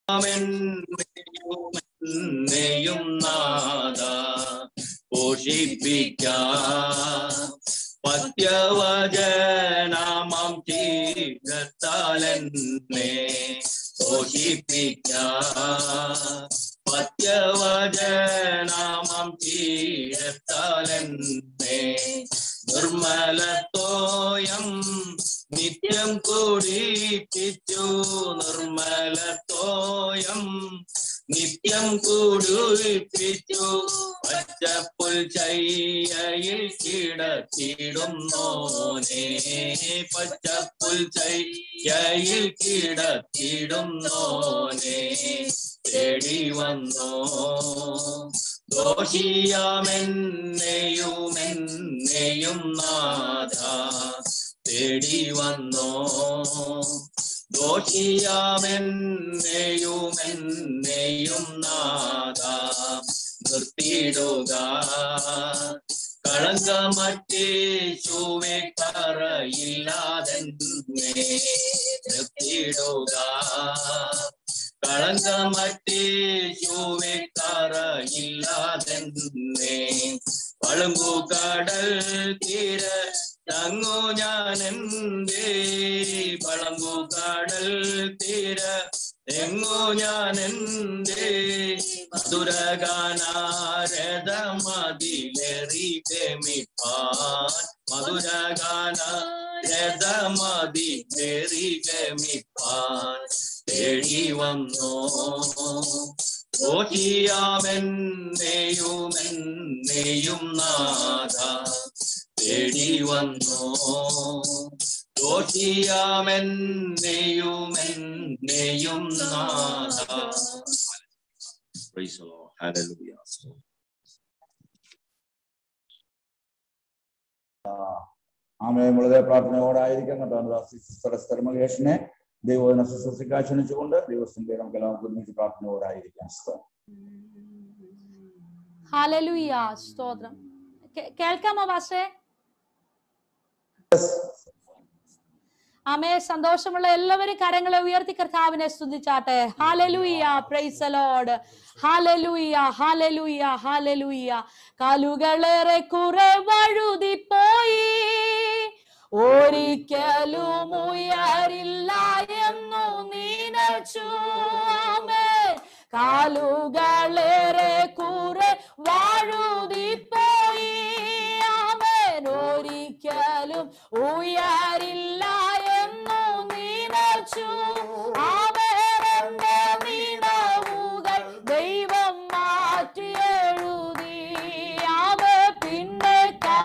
യും നാദ പോഷിപ്പിക്കാം പത്യവചനമം ചീരത്താലെന്നെ പോഷിപ്പിക്കാം പത്യവചനമം ചീരത്താലെന്നെ നിർമ്മലത്തോയം നിത്യം കുടിപ്പിച്ചു നിർമ്മലത്തോയം നിത്യം കുടിപ്പിച്ചു പച്ചപ്പുൽ ചയ്യയിൽ കിടത്തിടുന്നോനെ പച്ചപ്പുൽ ചയ്യയിൽ കിടത്തിടുന്നോനെ തേടി വന്നോ ദോഷിയാമെന്നെയും നാഥ തേടി വന്നോ ദോഷിയാമെന്നെയും നാഥ നിർത്തിയിടുക കളങ്കമറ്റേശുവേ കറയില്ലാതെന്നെ നിർത്തിയിടുക കളങ്കമറ്റേശുവേ കറയില്ലാതെന്നെ പളുങ്കുകടൽ തീര തങ്ങു ഞാനെന്തേ പളങ്കുകടൽ തീര എങ്ങോ ഞാനെന്തേ മധുരഗാനാരഥമതിലേറി ഗമിപ്പാൻ മധുരഗാനാരഥമതിലേറി ഗമിപ്പാൻ തേടി വന്നോ ദോഷിയാമെന്നെയും നാഥ തേടി വന്നോ ദോഷിയാമെന്നെയും നാഥ. Praise the Lord. Hallelujah. ആമേൻ. വളരെ പ്രാർത്ഥനയോടായിരിക്കും സിസ്റ്റർ മഹേഷിനെ ദൈവവചന ശുശ്രൂഷയ്ക്കായി ക്ഷണിച്ചുകൊണ്ട് ദൈവത്തിന്റെ നമുക്ക് എല്ലാവർക്കും ഒരുമിച്ച് പ്രാർത്ഥനയോടായിരിക്കാം. ഹല്ലേലൂയ. സ്തോത്രം. കേൾക്കാമോ പാസ്റ്റേ? ആമേ. സന്തോഷമുള്ള എല്ലാവരും കരങ്ങളെ ഉയർത്തി കർത്താവിനെ സ്തുതിച്ചാട്ടെ. Hallelujah. Praise the lord. Hallelujah. Hallelujah. Hallelujah. കാലുകളേറെ കുറെ വഴുതിപ്പോയി ഒരിക്കലും ഉയരില്ല എന്നു നനച്ചു. കാലുകളേറെ കുറെ വഴുതിപ്പോയി അവൻ ഒരിക്കലും ഉയരില്ല എന്നു നനച്ചു. അവന്റെ നിലവുകൾ ദൈവം മാറ്റി എഴുതി അവ പിന്നെ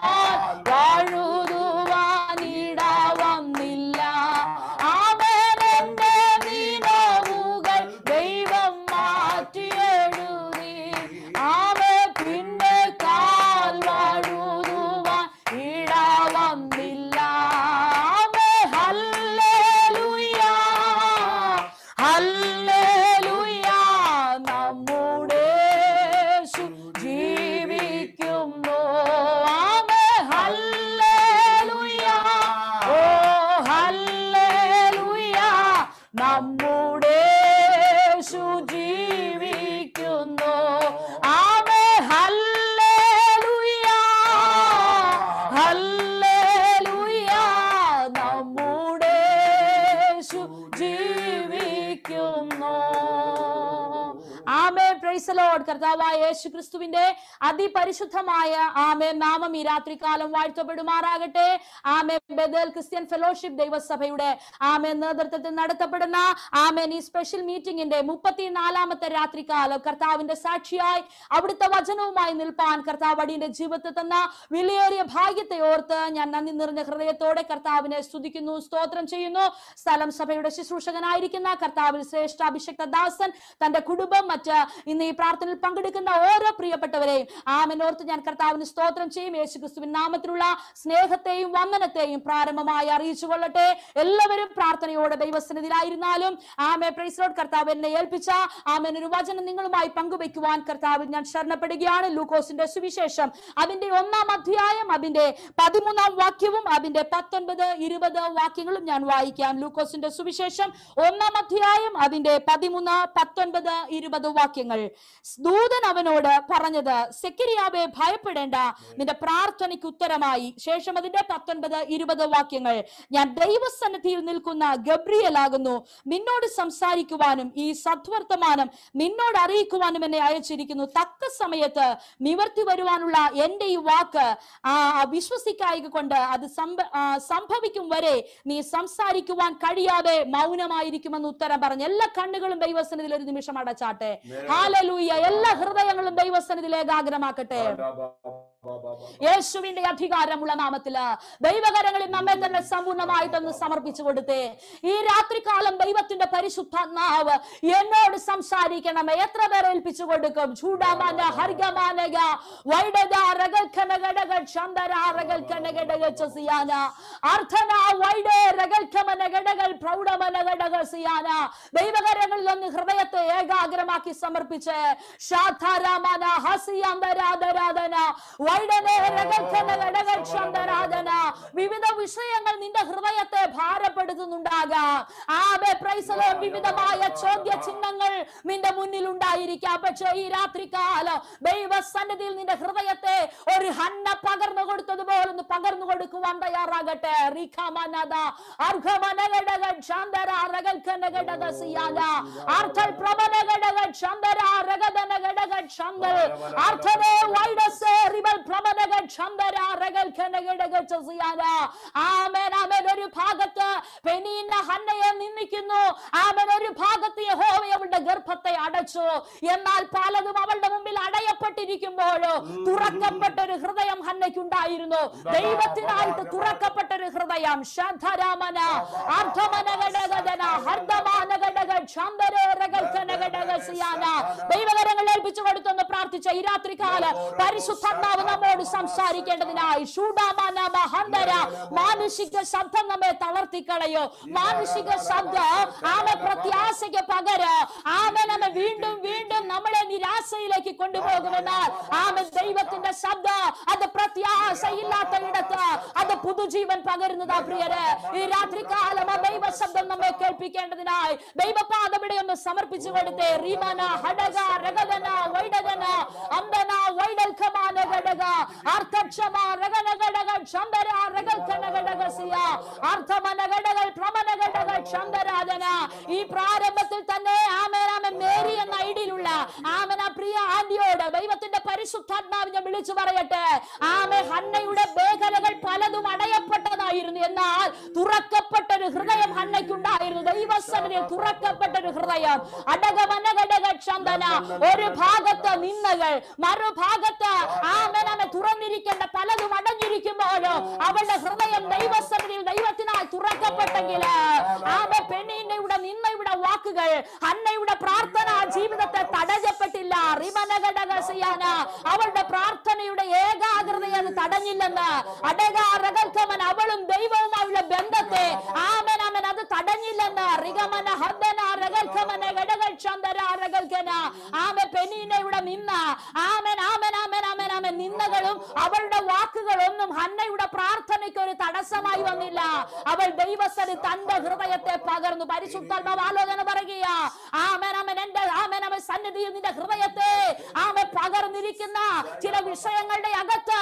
വഴുതുവാനിട വന്നില്ല. അവന്റെ നിലവുകൾ ദൈവം മാറ്റി എഴുതി അവ പിന്നെ കാൽ വഴുതുവാൻ ഇട വന്നില്ല. ഹല്ലേലൂയ. ഹല്ലേലൂയ. നമ്മുടെ യേശു ജീവിക്കുന്നു. ഹല്ലേലൂയ. Oh hallelujah. നമ്മുടെ യേശു ജീവിക്കുന്നു. ആമേ. ഹല്ലേലൂയ. ഹല്ലേലൂയ. നമ്മുടെ യേശു ജീവിക്കുന്നു. ആമേൻ. Praise the lord. കർത്താവായ യേശു ക്രിസ്തുവിന്റെ അതിപരിശുദ്ധമായ ആമേൻ നാമം ഈ രാത്രികാലം വാഴ്ത്തപ്പെടുമാറാകട്ടെ. ആമേൻ. ബേഥേൽ ക്രിസ്ത്യൻ ഫെലോഷിപ്പ് ദൈവസഭയുടെ ആമേൻ നേതൃത്വത്തിൽ നടത്തപ്പെടുന്ന ആമേൻ ഈ സ്പെഷ്യൽ മീറ്റിംഗിന്റെ 34ാമത്തെ രാത്രികാലം കർത്താവിന്റെ സാക്ഷിയായി അവിടുത്തെ വചനവുമായി നിൽപ്പാൻ കർത്താവ് അടിയന്റെ ജീവിതത്തിൽ തന്ന വിലയേറിയ ഭാഗ്യത്തെ ഓർത്ത് ഞാൻ നന്ദി നിറഞ്ഞ ഹൃദയത്തോടെ കർത്താവിനെ സ്തുതിക്കുന്നു, സ്തോത്രം ചെയ്യുന്നു. സ്ഥലം സഭയുടെ ശുശ്രൂഷകനായിരിക്കുന്ന കർത്താവിൽ ശ്രേഷ്ഠ അഭിഷക്ത ദാസൻ തന്റെ കുടുംബം മറ്റ് ഇന്ന് ഈ പ്രാർത്ഥന പ്രാർത്ഥനയിൽ പങ്കെടുക്കുന്ന ഓരോ പ്രിയപ്പെട്ടവരെയും ആമേനോർത്ത് ഞാൻ കർത്താവിന് സ്തോത്രം ചെയ്യും. യേശു ക്രിസ്തുവിൻ നാമത്തിലുള്ള സ്നേഹത്തെയും വന്ദനത്തെയും പ്രാരംഭമായി അറിയിച്ചു കൊള്ളട്ടെ. എല്ലാവരും പ്രാർത്ഥനയോടെ ദൈവസന്നിധിയിലായിരുന്നാലും ആമേ പ്രൈസ് ലോർഡ്. കർത്താവ് എന്നെ ഏൽപ്പിച്ച ആമേൻ ഒരു വചനം നിങ്ങളുമായി പങ്കുവെക്കുവാൻ കർത്താവിൽ ഞാൻ ശരണപ്പെടുകയാണ്. ലൂക്കോസിന്റെ സുവിശേഷം അതിന്റെ 1-ാം അധ്യായം അതിന്റെ 13-ാം വാക്യവും അതിന്റെ 19, 20 വാക്യങ്ങളും ഞാൻ വായിക്കാം. ലൂക്കോസിന്റെ സുവിശേഷം 1-ാം അധ്യായം അതിന്റെ 13, 19, 20 വാക്യങ്ങൾ. ദൂതൻ അവനോട് പറഞ്ഞത്, സെക്കരിയാവേ ഭയപ്പെടേണ്ട, നിന്റെ പ്രാർത്ഥനയ്ക്ക് ഉത്തരമായി. ശേഷം അതിന്റെ 19, 20 വാക്യങ്ങൾ. ഞാൻ ദൈവസന്നിധിയിൽ നിൽക്കുന്ന ഗബ്രിയേലാകുന്നു, നിന്നോട് സംസാരിക്കുവാനും ഈ സദ്വർത്തമാനം നിന്നോട് അറിയിക്കുവാനും എന്നെ അയച്ചിരിക്കുന്നു. തക്ക സമയത്ത് നിവർത്തി വരുവാനുള്ള എന്റെ ഈ വാക്ക് വിശ്വസിക്കായിക കൊണ്ട് അത് സംഭവിക്കും വരെ നീ സംസാരിക്കുവാൻ കഴിയാതെ മൗനമായിരിക്കുമെന്ന് ഉത്തരം പറഞ്ഞു. എല്ലാ കണ്ണുകളും ദൈവസന്നിധിയിൽ ഒരു നിമിഷം അടച്ചാട്ടെ. ഹല്ലേലൂയ. എല്ലാ ഹൃദയങ്ങളും ദൈവസന്നിധിയിൽ ഏകാഗ്രമാക്കട്ടെ. യേശുവിന്റെ അധികാരമുള്ള നാമത്തില് ദൈവകരങ്ങളിൽ നമ്മെ തന്നെ സമ്പൂർണ്ണമായിട്ടൊന്ന് സമർപ്പിച്ചു കൊടുത്തേ. ഈ രാത്രികാലം ദൈവത്തിന്റെ പരിശുദ്ധാത്മാവ് എന്നോട് സംസാരിക്കണമേ. എത്ര പേരെ ഏൽപ്പിച്ചു കൊടുക്കും? ചൂടാമാന ഹർഗമാനക വൈഡദ രഗൽഖനഗഡഗ ചന്ദര രഗൽഖനഗഡഗ ചസിയാന അർത്ഥന വൈഡേ രഗൽഖമനഗഡഗൽ പ്രൗഢമനഗഡഗ സിയാന. ദൈവകരങ്ങളിൽ ഒന്ന് ഹൃദയത്തെ ഏകാഗ്രമാക്കി സമർപ്പിച്ച് ശാധാരാമന ഹസിയാന്തരാധരാധന വിവിധ വിഷയങ്ങൾ നിന്റെ ഹൃദയത്തെ ഭാരപ്പെടുത്തുന്നുണ്ടാകാം. വിവിധമായ ചോദ്യ ചിഹ്നങ്ങൾ നിന്റെ മുന്നിൽ ഉണ്ടായിരിക്കാം. പക്ഷേ ഈ രാത്രികാലം ദൈവസന്നിധിയിൽ നിന്റെ ഹൃദയത്തെ ഒരു ഹന്ന പകർന്നു കൊടുത്തതുപോലെ ഒന്ന് പകർന്നു കൊടുക്കുവാൻ തയ്യാറാകട്ടെ. ഒരു ഭാഗത്ത് പെനീന ഹന്നയെ നിന്ദിക്കുന്നു. ഒരു ഭാഗത്ത് യഹോവ അവളുടെ ഗർഭത്തെ അടച്ചു. എന്നാൽ പലതും അവളുടെ മുമ്പിൽ അടയപ്പെട്ടിരിക്കുമ്പോഴോ തുറക്കപ്പെട്ട ഒരു ഹൃദയം ഹന്നയ്ക്കുണ്ടായിരുന്നു. ദൈവത്തിനായിട്ട് തുറക്കപ്പെട്ട ഒരു ഹൃദയം. ശാന്തരാമന ദൈവകരങ്ങൾ ഏൽപ്പിച്ചു കൊടുത്തൊന്ന് പ്രാർത്ഥിച്ച ഈ രാത്രികാലം പരിശുദ്ധാത്മാവ് നമ്മോട് സംസാരിക്കേണ്ടതിനായി മാനുഷിക ശബ്ദം നമ്മെ തളർത്തിക്കളയോ. മാനുഷിക ശബ്ദം ആമെ പ്രത്യാശയ്ക്ക് പകരം ആമെ നമ്മെ വീണ്ടും വീണ്ടും നമ്മളെ നിരാശയിലേക്ക് കൊണ്ടുപോകുമെന്നാൽ ആമെ ദൈവത്തിന്റെ ശബ്ദം അത് പ്രത്യാശയില്ലാത്ത ഇടത്ത് അത് പുതുജീവൻ പകരുന്നതാ പ്രിയരെ. ഈ രാത്രികാലം ആ ദൈവ ശബ്ദം നമ്മെ കേൾപ്പിക്കേണ്ടതിനായി ദൈവപാദവിടെ ഒന്ന് സമർപ്പിച്ചു കൊടുത്തേ. റീമന ഹഡഗ രഗദന വൈഡദന അംബന വൈഡൽഖമാന ഗഡഗ അർത്ഥക്ഷമ രഗനഗഡഗ ചന്ദര രഗൽഖനഗഡഗസിയ അർത്ഥമനഗഡഗൽ പ്രമനഗഡഗ ചന്ദരാധന. ഈ പ്രാരംഭത്തിൽ തന്നെ ആമേനാമൻ മേരി എന്ന ഐഡിയിലുള്ള ആമന പ്രിയ ആന്റിയോട് ദൈവത്തിന്റെ പരിശുദ്ധാത്മാവിനെ വിളിച്ചു പറയട്ടെ. ആമേ ഹന്നയുടെ മേഖലകൾ പലതും അടയപ്പെട്ടതായിരുന്നു. എന്നാൽ തുറക്കപ്പെട്ടൊരു ഹൃദയം ഹന്നയ്ക്കുണ്ടായിരുന്നു. ദൈവസന്നിധിയിൽ തുറക്കപ്പെട്ടൊരു ഹൃദയം. അടകമനഗഡഗ ചന്ദന. ഒരു ഭാഗത്ത് നിന്നകൾ, മറുഭാഗത്ത് ആമേനാമെ തുറന്നിരിക്കേണ്ട പലതും അടഞ്ഞിരിക്കുമ്പോഴോ അവളുടെ ഹൃദയം ദൈവസന്നിധിയിൽ ദൈവത്തിനായി തുറക്കപ്പെട്ടെങ്കിൽ ആമേ പെണ്ണിന്റെ നിന്നയുടെ വാക്കുകൾ ഹന്നയുടെ പ്രാർത്ഥന ജീവിതത്തെ തടയപ്പെട്ടില്ല. റിമനഗഡഗസിയാന. അവളുടെ പ്രാർത്ഥനയുടെ ഏകാഗ്രതയെ അത് തടഞ്ഞില്ലെന്ന് അടകാരകൽക്കമൻ അവളും ദൈവവും അവളുടെ ബന്ധത്തെ ആമേനാമൻ അത് തടഞ്ഞില്ലെന്ന് റിഗമന ഹദ്ദന രഗൽക്കമന ഗഡഗൽ ചന്ദര രഗൽക്കന. ആമേ പെണ്ണിന്റെ നിന്ന ആമേൻ ആമേൻ ആമേൻ ആമേൻ ആമേൻ നിന്നകളും അവളുടെ വാക്കുകളൊന്നും ഹന്നയുടെ പ്രാർത്ഥനയ്ക്ക് ഒരു തടസ്സമായി വന്നില്ല. അവൾ ദൈവസന്നിധി തന്റെ ഹൃദയത്തെ പകർന്നു. പരിശുദ്ധാത്മാവ് ആലോചന പറയുക. ആമേൻ ആമേൻ എന്റെ ആമേൻ ആമേൻ സന്നിധിയിൽ നിന്റെ ഹൃദയത്തെ ആമേൻ പകർന്നിരിക്കുന്ന ചില വിഷയങ്ങളുടെ അകത്ത്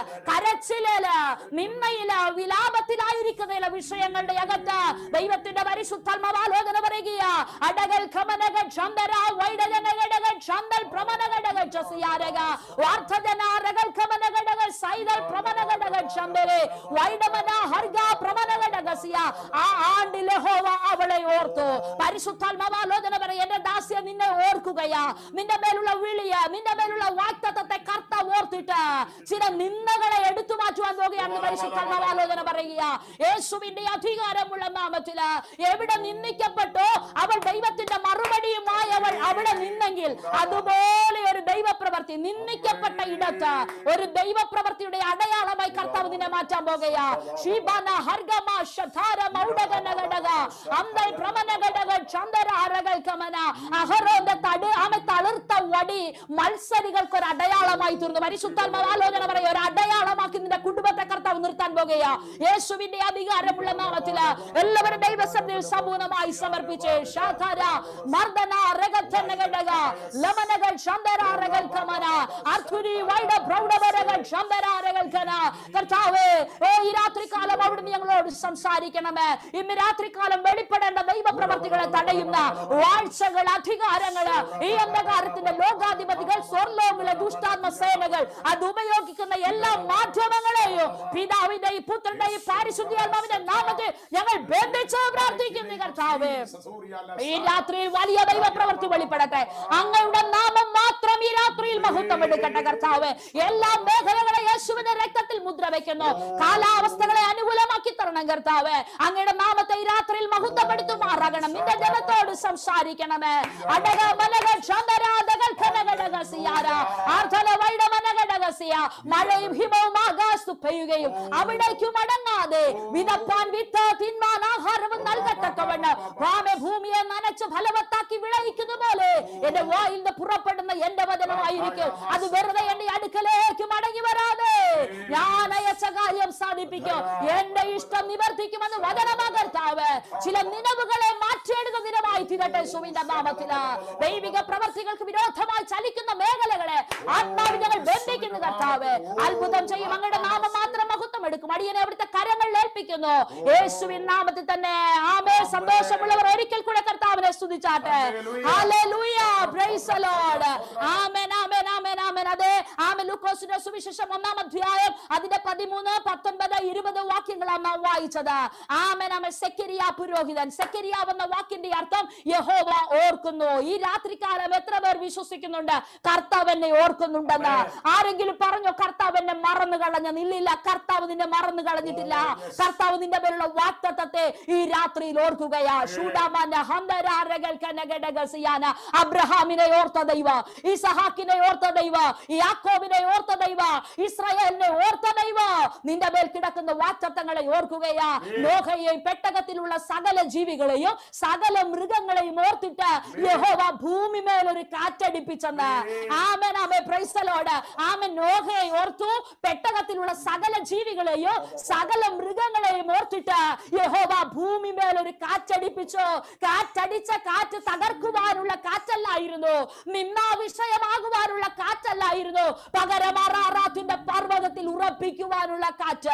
കരച്ചില്, നിന്നയില്, വിലാപത്തിലായിരിക്കുന്ന വിഷയങ്ങളുടെ അകത്ത് ദൈവത്തിന്റെ പരിശുദ്ധാത്മാവ് ആലോചന പറയുക. അടകൽ ഖമനഗ ചന്ദര വൈഡഗനഗഡഗ ചന്ദൽ പ്രമനഗഡഗ ചസിയാരഗ വാർത്തജന രഗൽ ഖമനഗഡഗ സൈദൽ പ്രമനഗഡഗ ആ ആണ്ടിൽ യഹോവ അവളെ ഓർത്തു. പരിശുദ്ധാത്മാവാലോചന പറയും, എന്റെ ദാസ്യ നിന്നെ ഓർക്കുകയാ, നിന്റെ മേലുള്ള വിളിയ, നിന്റെ മേലുള്ള വാഗ്ദത്തത്തെ കർത്താവ് ഓർത്തിട്ട് ചില നിന്ദകളെ എടുത്തു മാറ്റുവാൻ പോകുകയാണ്. പരിശുദ്ധാത്മാവാലോചന പറയുക, യേശുവിന്റെ അധികാരമുള്ള നാമത്തില് എവിടെ നിന്ദിക്കപ്പെട്ടോ അവൾ ദൈവത്തിന്റെ മറുപടിയുമായി അവൾ അവിടെ നിന്നെങ്കിൽ അതുപോലെ ഒരു ദൈവപ്രവൃത്തി നിന്ദിക്കപ്പെട്ട ഇടത്ത് ഒരു ദൈവപ്രവൃത്തിയുടെ അടയാളമായി കർത്താവ് നിന്നെ മാറ്റാൻ പോകുകയാ. ശിബന ഹർഗമ ശധാര മൗഡഗനഗഡഗ അന്തൽ പ്രമനഗഡഗ ചന്ദരാരകൾ കമന അഹരോദ തട് ആമെ തളിർത്ത വടി മത്സരികൾക്ക് ഒരു അടയാളമായി തീർന്നു. പരിശുദ്ധാത്മാവാലോചന പറയും, ഒരു അടയാളമാക്കി നിന്റെ കുടുംബത്തെ കർത്താവ് നിർത്താൻ പോകുകയാ. യേശുവിന്റെ അധികാരമുള്ള നാമത്തില് എല്ലാവരും ദൈവസന്നിധിയിൽ സമ്പൂർണ്ണമായി സമർപ്പിച്ച് ശാഖര മർദന രഗതനഗഡഗ ലമനകൾ ചന്ദരാരകൾ കമന അർഥുരി വൈഡ പ്രൗഢവരകൾ ചന്ദരാരകൾ കന. കർത്താവേ, ഈ രാത്രികാലം അവിടുന്ന് ഞങ്ങളോട് സംസാരിക്കണമേ. ഇന്ന് രാത്രികാലം വെളിപ്പെടേണ്ട ദൈവപ്രവർത്തികളെ തടയുന്ന വാഴ്ചകൾ, അധികാരങ്ങള്, ഈ അന്ധകാരത്തിന്റെ ലോകാധിപതികൾ, സ്വർലോകങ്ങളെ ദുഷ്ടാത്മ സേനകൾ അത് ഉപയോഗിക്കുന്ന എല്ലാ മാധ്യമങ്ങളെയും പിതാവിന്റെയും പുത്രന്റെയും പരിശുദ്ധാത്മാവിന്റെ നാമത്തിൽ ഞങ്ങൾ ബന്ധിച്ച് പ്രാർത്ഥിക്കുന്നു. കർത്താവേ, ഈ രാത്രി വലിയ ദൈവപ്രവൃത്തി വെളിപ്പെടട്ടെ. അങ്ങയുടെ നാമം മാത്രം ഈ രാത്രിയിൽ മഹത്വം എടുക്കട്ടെ. കർത്താവേ, എല്ലാ മേഖലകളെ യേശുവിന്റെ രക്തത്തിൽ മുദ്ര വെക്കുന്നു. കാലാവസ്ഥകളെ അനുകൂലമാക്കി തരണം കർത്താവേ. അങ്ങയുടെ നാമത്തെ ഈ രാത്രിയിൽ മഹത്വപ്പെടുത്തുമാറാകണം. നിന്റെ ജനത്തോട് സംസാരിക്കണമേ. മഴയും ഹിമവും ആകാശത്ത് പെയ്യുകയും അവിടേക്കും അടങ്ങാതെ വിതപ്പാൻ വിത്ത് തിന്മാൻ ആഹാരവും നൽകത്തക്കവണ്ണം ഭൂമിയെ നനച്ച് ഫലവത്താക്കി വിളയിക്കുന്ന പോലെ എന്റെ വായിൽ നിന്ന് പുറപ്പെടുന്ന എന്റെ വചനമായിരിക്കും. അത് വെറുതെ എന്റെ അടുക്കലേക്ക് മടങ്ങി വരാതെ ഞാൻ അയച്ച കാര്യം സാധിപ്പിക്കും, എന്റെ ഇഷ്ടം നിവർത്തിക്കുമെന്ന് വചനമാകർത്താവ് ചില നിലവുകളെ മാറ്റിയെടുക്കുന്ന ദിനമായി തീരട്ടെ. യേശുവിന്റെ നാമത്തില് ദൈവിക പ്രവർത്തികൾക്ക് വിരോധമായി ചലിക്കുന്ന മേഖലകളെ ആത്മാവിൽ ഞങ്ങൾ ബന്ധിക്കുന്നു. കർത്താവ് അത്ഭുതം ചെയ്യും. അങ്ങയുടെ നാമം മാത്രം മഹത്വം എടുക്കും. അടിയനെ അവിടുത്തെ കരങ്ങളിൽ ഏൽപ്പിക്കുന്നു യേശുവിൻ നാമത്തിൽ തന്നെ. ആമേൻ. സന്തോഷമുള്ളവർ ഒരിക്കൽ കൂടെ കർത്താവിനെ സ്തുതിച്ചാട്ടെ. Hallelujah, praise the lord. ആമേൻ, ആമേൻ, ആമേൻ, ആമേൻ. അതെ, ആമേൻ. ലൂക്കോസിന്റെ സുവിശേഷം 1-ാം അധ്യായം അതിന്റെ 13, 19, 20 വാക്യങ്ങളാണ് നാം വായിച്ചത്. ആമേൻ, ആമേൻ. സെക്കരിയ പുരോഹിതൻ. സെക്കരിയ എന്ന വാക്കിന്റെ അർത്ഥം യഹോവ ഓർക്കുന്നു. ഈ രാത്രികാലം എത്ര പേർ വിശ്വസിക്കുന്നുണ്ട് കർത്താവ് എന്നെ ഓർക്കുന്നുണ്ടെന്ന്? ആരെങ്കിലും പറഞ്ഞോ കർത്താവ് എന്നെ മറന്നു കളഞ്ഞെന്ന്? ഇല്ലില്ല, കർത്താവ് നിന്നെ മറന്നു കളഞ്ഞിട്ടില്ല. കർത്താവ് നിന്റെ പേരുള്ള വാഗ്ദത്തത്തെ ഈ രാത്രിയിൽ ഓർക്കുകയാ. അബ്രഹാമിനെ ഓർത്ത ദൈവ, ഇസഹാക്കിനെ ഓർത്ത ദൈവ, യാക്കോബിനെ ഓർത്ത ദൈവ, ഇസ്രായേലിനെ ഓർത്ത ദൈവ നിന്റെ മേൽ കിടക്കുന്ന വാഗ്ദത്തങ്ങളെ ഓർക്കുകയാ. നോഹയെയും പെട്ടകത്തിലുള്ള സകല ജീവികളെയും സകല മൃഗങ്ങളെയും ഓർത്തിട്ട് യഹോവ ഭൂമി മേലൊരു കാറ്റടിപ്പിച്ചെന്ന്. ആമേൻ, ആമേൻ, പ്രൈസ് ദി ലോർഡ്. ആമേൻ. നോഹയെ ഓർത്തു, പെട്ടകത്തിലുള്ള സകല ജീവികളെയും സകല മൃഗങ്ങളെയും ഓർത്തിട്ട് യഹോവ ഭൂമി മേലൊരു കാറ്റടിപ്പിച്ചു. കാറ്റടിച്ച കാറ്റ് തകർക്കുവാനുള്ള കാറ്റല്ലായിരുന്നു, നിന്നാ വിഷയമാകുവാനുള്ള കാറ്റല്ലായിരുന്നു, പകരം അറാറാത്തിന്റെ പർവ്വതത്തിൽ ഉറപ്പിക്കുവാനുള്ള കാറ്റ്.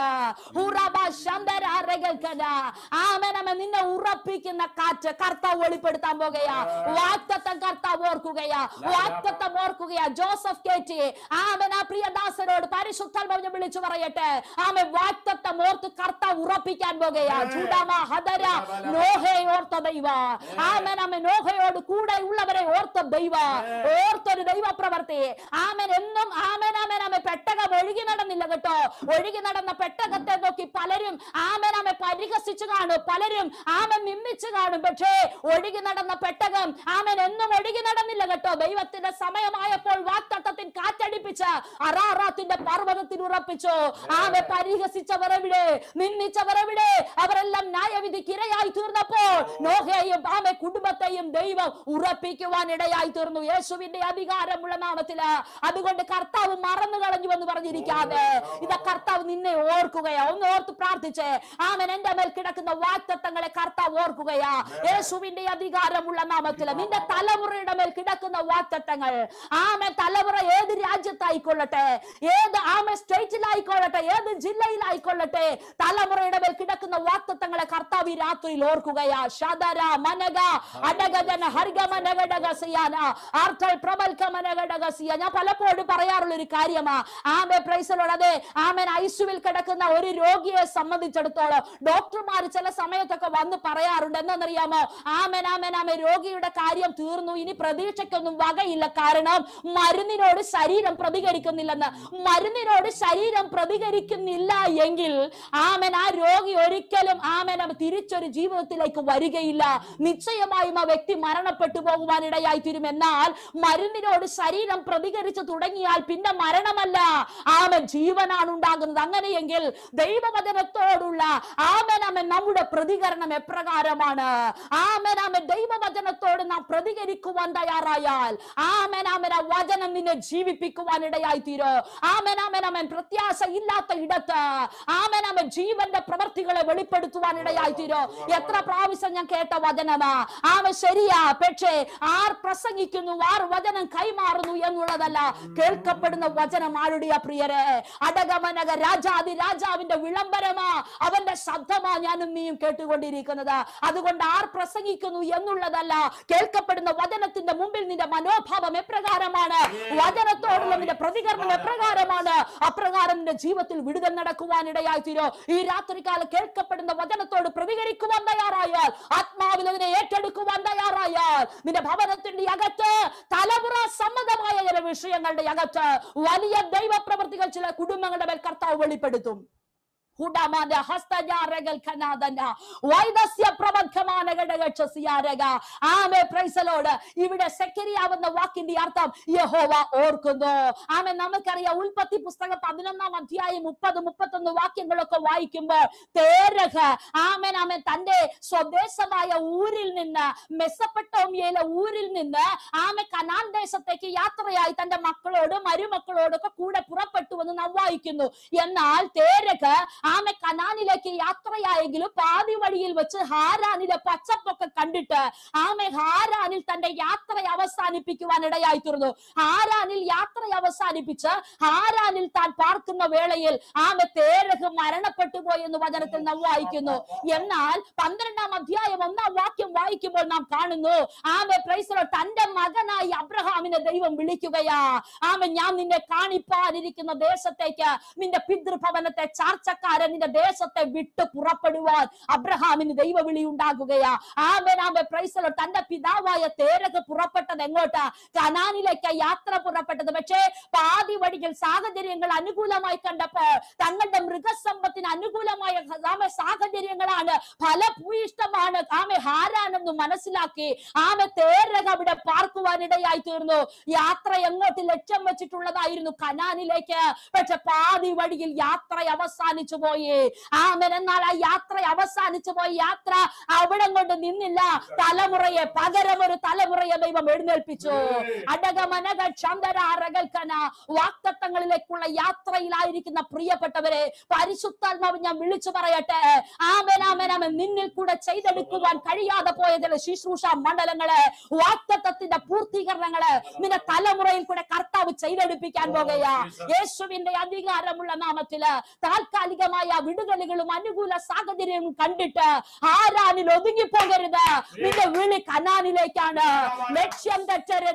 നിന്നെ ഉറപ്പിക്കുന്ന കാറ്റ് കർത്താവ് വെളിപ്പെടുത്താൻ പോകുകയാ. വാഗ്ദത്തം കർത്താവ് ഓർക്കുകയാ, വാഗ്ദത്തം ഓർക്കുകയാ. ജോസഫ് കേറ്റി ആമേൻ ആ പ്രിയദാസനോട് പരിശുദ്ധാത്മാവിനെ വിളിച്ചു പറയട്ടെ. ആമേൻ, വാഗ്ദത്തം ഓർത്ത് കർത്താവ് ഉറപ്പിക്കാൻ പോകുകയാ. നോഹയെ ഓർത്ത ദൈവ, ആമേൻ, ആമേൻ. നോഹയോട് കൂടെ ഉള്ളവരെ ഓർത്ത ദൈവ, ഓർത്തൊരു ദൈവ പ്രവർത്തി. ആമേൻ. എന്നും ആമേൻ, ആമേൻ, ആമേൻ. പെട്ടകം ഒഴുകി നടന്നില്ല കേട്ടോ. ഒഴുകി നടന്ന പെട്ടകത്തെ നോക്കി പലരും ആമേൻ, ആമേൻ പരിഹസിച്ചു കാണും, പലരും ആമേൻ നിന്ദിച്ചു കാണും. പക്ഷേ ഒഴുകി നടന്ന പെട്ടകം ആമേൻ എന്നും ഒഴുകി നടന്നില്ല കേട്ടോ. ദൈവത്തിന്റെ സമയമായപ്പോൾ വാഗ്ദത്തത്തിന് കാറ്റടിപ്പിച്ച് അറാറാത്തിന്റെ പർവ്വതത്തിൽ ഉറപ്പിച്ചു. ആമേൻ. പരിഹസിച്ചവർ എവിടെ? നിന്ദിച്ചവർ എവിടെ? അവരെല്ലാം ന്യായവിധിക്ക് ഇരയായി തീർന്നപ്പോൾ നോഹയെയും ആമേൻ കുടുംബത്തെയും ദൈവം ഉറപ്പിക്കുവാൻ ഇടയായി തീർന്നു. യേശുവിന്റെ അധികാരമുള്ള നാമത്തില്. അതുകൊണ്ട് കർത്താവ് മറന്നു കളഞ്ഞു എന്ന് പറഞ്ഞിരിക്കാതെ ഇതാ കർത്താവ് നിന്നെ ഓർക്കുകയാ. ഒന്ന് ഓർത്ത് പ്രാർത്ഥിച്ചേ. ആമേൻ. എന്റെ മേൽ കിടക്കുന്ന വാഗ്ദത്തങ്ങളെ കർത്താവ് ഓർക്കുകയാ. യേശുവിന്റെ അധികാരമുള്ള നാമത്തില് നിന്റെ തലമുറയുടെ മേൽ കിടക്കുന്ന വാഗ്ദത്തങ്ങൾ, ആമേൻ, തലമുറ ഏത് രാജ്യത്തായിക്കൊള്ളട്ടെ, ഏത് ആമേൻ സ്റ്റേറ്റിലായിക്കൊള്ളട്ടെ, ഏത് ജില്ലയിലായിക്കൊള്ളട്ടെ, തലമുറയുടെ മേൽ കിടക്കുന്ന വാഗ്ദത്തങ്ങളെ കർത്താവ് ഈ രാത്രിയിൽ ഓർക്കുകയാ. ശദര മനഗ അടഗജന ഹർഗമനഗടഗസിയാന ആർത്തൽ പ്രബൽകമനഗടഗസിയ. ഞാൻ പലപ്പോഴും പറയാറുള്ള ഒരു കാര്യമാ. ആമേൻ പ്രൈസ് ദി ലോർഡ്. അതെ ആമേൻ, ഐസിയുവിൽ കിടക്കുന്ന ഒരു രോഗിയെ സംബന്ധിച്ചിടത്തോളം ഡോക്ടർമാർ ചില സമയത്തൊക്കെ വന്ന് പറയാറുണ്ട്, എന്താണെന്നറിയാമോ? ആമേൻ ആമേൻ ആമേൻ, രോഗിയുടെ കാര്യം തീർന്നു, ഇനി പ്രതീക്ഷയ്ക്കൊന്നും വകയില്ല. കാരണം മരുന്നിനോട് ശരീരം പ്രതികരിക്കുന്നില്ലെന്ന്. മരുന്നിനോട് ശരീരം പ്രതികരിക്കുന്നില്ല എങ്കിൽ ആമേൻ ആ രോഗി ഒരിക്കലും ആമേൻ തിരിച്ചൊരു ജീവിതത്തിലേക്ക് വരികയില്ല. നിശ്ചയമായും ആ വ്യക്തി മരണപ്പെട്ടു പോകുവാനിടയായി തീരും. എന്നാൽ മരുന്നിനോട് ശരീരം പ്രതികരിച്ചു തുടങ്ങിയാൽ പിന്നെ മരണമല്ല, ആമേൻ ജീവനാണ് ഉണ്ടാകുന്നത്. അങ്ങനെയെങ്കിൽ ദൈവവചനത്തോടുള്ള ആമേൻ ആമേൻ നമ്മുടെ പ്രതികരണം എപ്രകാരമാണ്? ആമേൻ ആമേൻ, ദൈവവചനത്തോട് നാം പ്രതികരിക്കുവാൻ തയ്യാറായാൽ ആമേൻ ആമേൻ ആ വചനം നിന്നെ ജീവിപ്പിക്കുവാനിടയായി തീരോ. ആമേൻ ആമേൻ ആമേൻ, പ്രത്യാശ ഇല്ലാത്ത ഇടത്ത് ആമേൻ ആമേൻ ജീവന്റെ പ്രവർത്തികളെ വെളിപ്പെടുത്തുവാനിടയായി തീരോ. എത്ര പ്രാവശ്യം ഞാൻ കേട്ട വചനമാ. ആമേൻ ശരിയാ, പക്ഷേ ആർ പ്രസംഗിക്കുന്നു, ആർ വചനം കൈമാറുന്നു എന്നുള്ളതല്ല, കേൾക്കപ്പെടുന്ന വചനം ആരുടെയാ പ്രിയരെ? അടകമനക രാജാതി രാജാവിന്റെ വിളംബരമാ, അവന്റെ ശബ്ദമാ ഞാനും നീയും കേട്ടുകൊണ്ടിരിക്കുന്നത്. അതുകൊണ്ട് ആർ പ്രസംഗിക്കുന്നു എന്നുള്ളതല്ല, കേൾക്കപ്പെടുന്ന വചനത്തിന്റെ മുമ്പിൽ നിന്റെ മനോഭാവം എപ്രകാരമാണ്, വചനത്തോടുള്ള നിന്റെ പ്രതികരണം എപ്രകാരമാണ്, അപ്രകാരം നിന്റെ ജീവിതത്തിൽ വിടുതൽ നടക്കുവാനിടയായി തീരോ. ഈ രാത്രികാലം കേൾക്കപ്പെടുന്ന വചനത്തോട് പ്രതികരിക്കുവാൻ തയ്യാറായാൽ, ആത്മാവിൽ അതിനെ ഏറ്റെടുക്കുവാൻ തയ്യാറായാൽ, നിന്റെ ഭവനത്തിന്റെ അകത്ത് തലമുറ സമ്മതമായ ചില വിഷയങ്ങളുടെ അകത്ത് വലിയ ദൈവപ്രവൃത്തികൾ ചില കുടുംബങ്ങളുടെ മേൽ കർത്താവ് വെളിപ്പെടുത്തും. ഇവിടെ സെക്കരിയാവുന്ന വാക്കിന്റെ അർത്ഥം യഹോവ ഓർക്കുന്നു. ആമേൻ. നമുക്കറിയാം ഉൽപ്പത്തി പുസ്തകം 11-ാം അധ്യായം 30-31 വാക്യങ്ങളൊക്കെ വായിക്കുമ്പോൾ തേരഹ് ആമേൻ ആമേൻ തന്റെ സ്വദേശമായ ഊരിൽ നിന്ന്, മെസ്സപ്പൊട്ടേമിയയിലെ ഊരിൽ നിന്ന് ആമേൻ കനാൻ ദേശത്തേക്ക് യാത്രയായി തന്റെ മക്കളോട് മരുമക്കളോടൊക്കെ കൂടെ പുറപ്പെട്ടു എന്ന് നാം വായിക്കുന്നു. എന്നാൽ തേരഹ് ആമേ കനാനിലേക്ക് യാത്രയായെങ്കിലും പാതി വഴിയിൽ വെച്ച് ഹാരാനിലെ പച്ചപ്പൊക്കെ കണ്ടിട്ട് ആമേ ഹാരാനിൽ തന്റെ യാത്ര അവസാനിപ്പിക്കുവാൻ ഇടയായി തീർന്നു. ഹാരാനിൽ യാത്ര അവസാനിപ്പിച്ച് ഹാരാനിൽ താൻ പാർക്കുന്ന വേളയിൽ ആമേ തേരഹ് മരണപ്പെട്ടു പോയി എന്ന് വചനത്തിൽ നാം വായിക്കുന്നു. എന്നാൽ 12-ാം അധ്യായം 1-ാം വാക്യം വായിക്കുമ്പോൾ നാം കാണുന്നു ആമേ പ്രൈസ് ദി ലോർഡ്, തന്റെ മകനായി അബ്രഹാമിനെ ദൈവം വിളിക്കുകയാ. ആമേ, ഞാൻ നിന്നെ കാണിപ്പാനിരിക്കുന്ന ദേശത്തേക്ക്, നിന്റെ പിതൃഭവനത്തെ ചാർച്ചക്കാരൻ നിന്റെ ദേശത്തെ വിട്ട് പുറപ്പെടുവാൻ അബ്രഹാമിന് ദൈവവിളി ഉണ്ടാകുകയാ. ആമേൻ ആമേൻ പ്രൈസ് ദി ലോർഡ്. തന്റെ പിതാവായ തേരഹ് പുറപ്പെട്ടത് എങ്ങോട്ടാ? കനാനിലേക്ക് യാത്ര പുറപ്പെട്ടത്. പക്ഷേ പാതി വഴിയിൽ സാഹചര്യങ്ങൾ അനുകൂലമായി കണ്ടപ്പോൾ, തങ്ങളുടെ മൃഗസമ്പത്തിന് അനുകൂലമായ സാഹചര്യങ്ങളാണ്, ഫലഭൂയിഷ്ടമാണ് ആമേ ഹാരാനെന്ന് മനസ്സിലാക്കി ആമേ തേരഹ് അവിടെ പാർക്കുവാനിടയായി തീർന്നു. യാത്ര എങ്ങോട്ട് ലക്ഷ്യം വെച്ചിട്ടുള്ളതായിരുന്നു? കനാനിലേക്ക്. പക്ഷെ പാതി വഴിയിൽ യാത്ര അവസാനിച്ചു പോയി. ആമേൻ. എന്നാൽ ആ യാത്ര അവസാനിച്ചു പോയി. യാത്ര അവിടെ കൊണ്ട് നിന്നില്ല. തലമുറയെ പകരം ഒരു തലമുറയെ ദൈവം എഴുന്നേൽപ്പിച്ചു. അടകമനക ചന്ദ്രകൽക്കന വാക്തത്വങ്ങളിലേക്കുള്ള യാത്രയിലായിരിക്കുന്ന പ്രിയപ്പെട്ടവരെ, പരിശുദ്ധാത്മാവ് ഞാൻ വിളിച്ചു പറയട്ടെ, ആമേൻ ആമേൻ ആമേൻ, നിന്നിൽ കൂടെ ചെയ്തെടുക്കുവാൻ കഴിയാതെ പോയ ചില ശുശ്രൂഷ മണ്ഡലങ്ങള്, വാക്തത്വത്തിന്റെ പൂർത്തീകരണങ്ങള് നിന്റെ തലമുറയിൽ കൂടെ കർത്താവ് ചെയ്തെടുപ്പിക്കാൻ പോകുകയാ. യേശുവിന്റെ അധികാരമുള്ള നാമത്തില് താൽക്കാലികമായ വിടുതലുകളും അനുകൂല സാഹചര്യവും കണ്ടിട്ട് ഹാരാനിൽ ഒതുങ്ങിപ്പോകരുത്. നിന്റെ വിളി കനാനിലേക്കാണ്. ലക്ഷ്യം തെറ്റരുത്.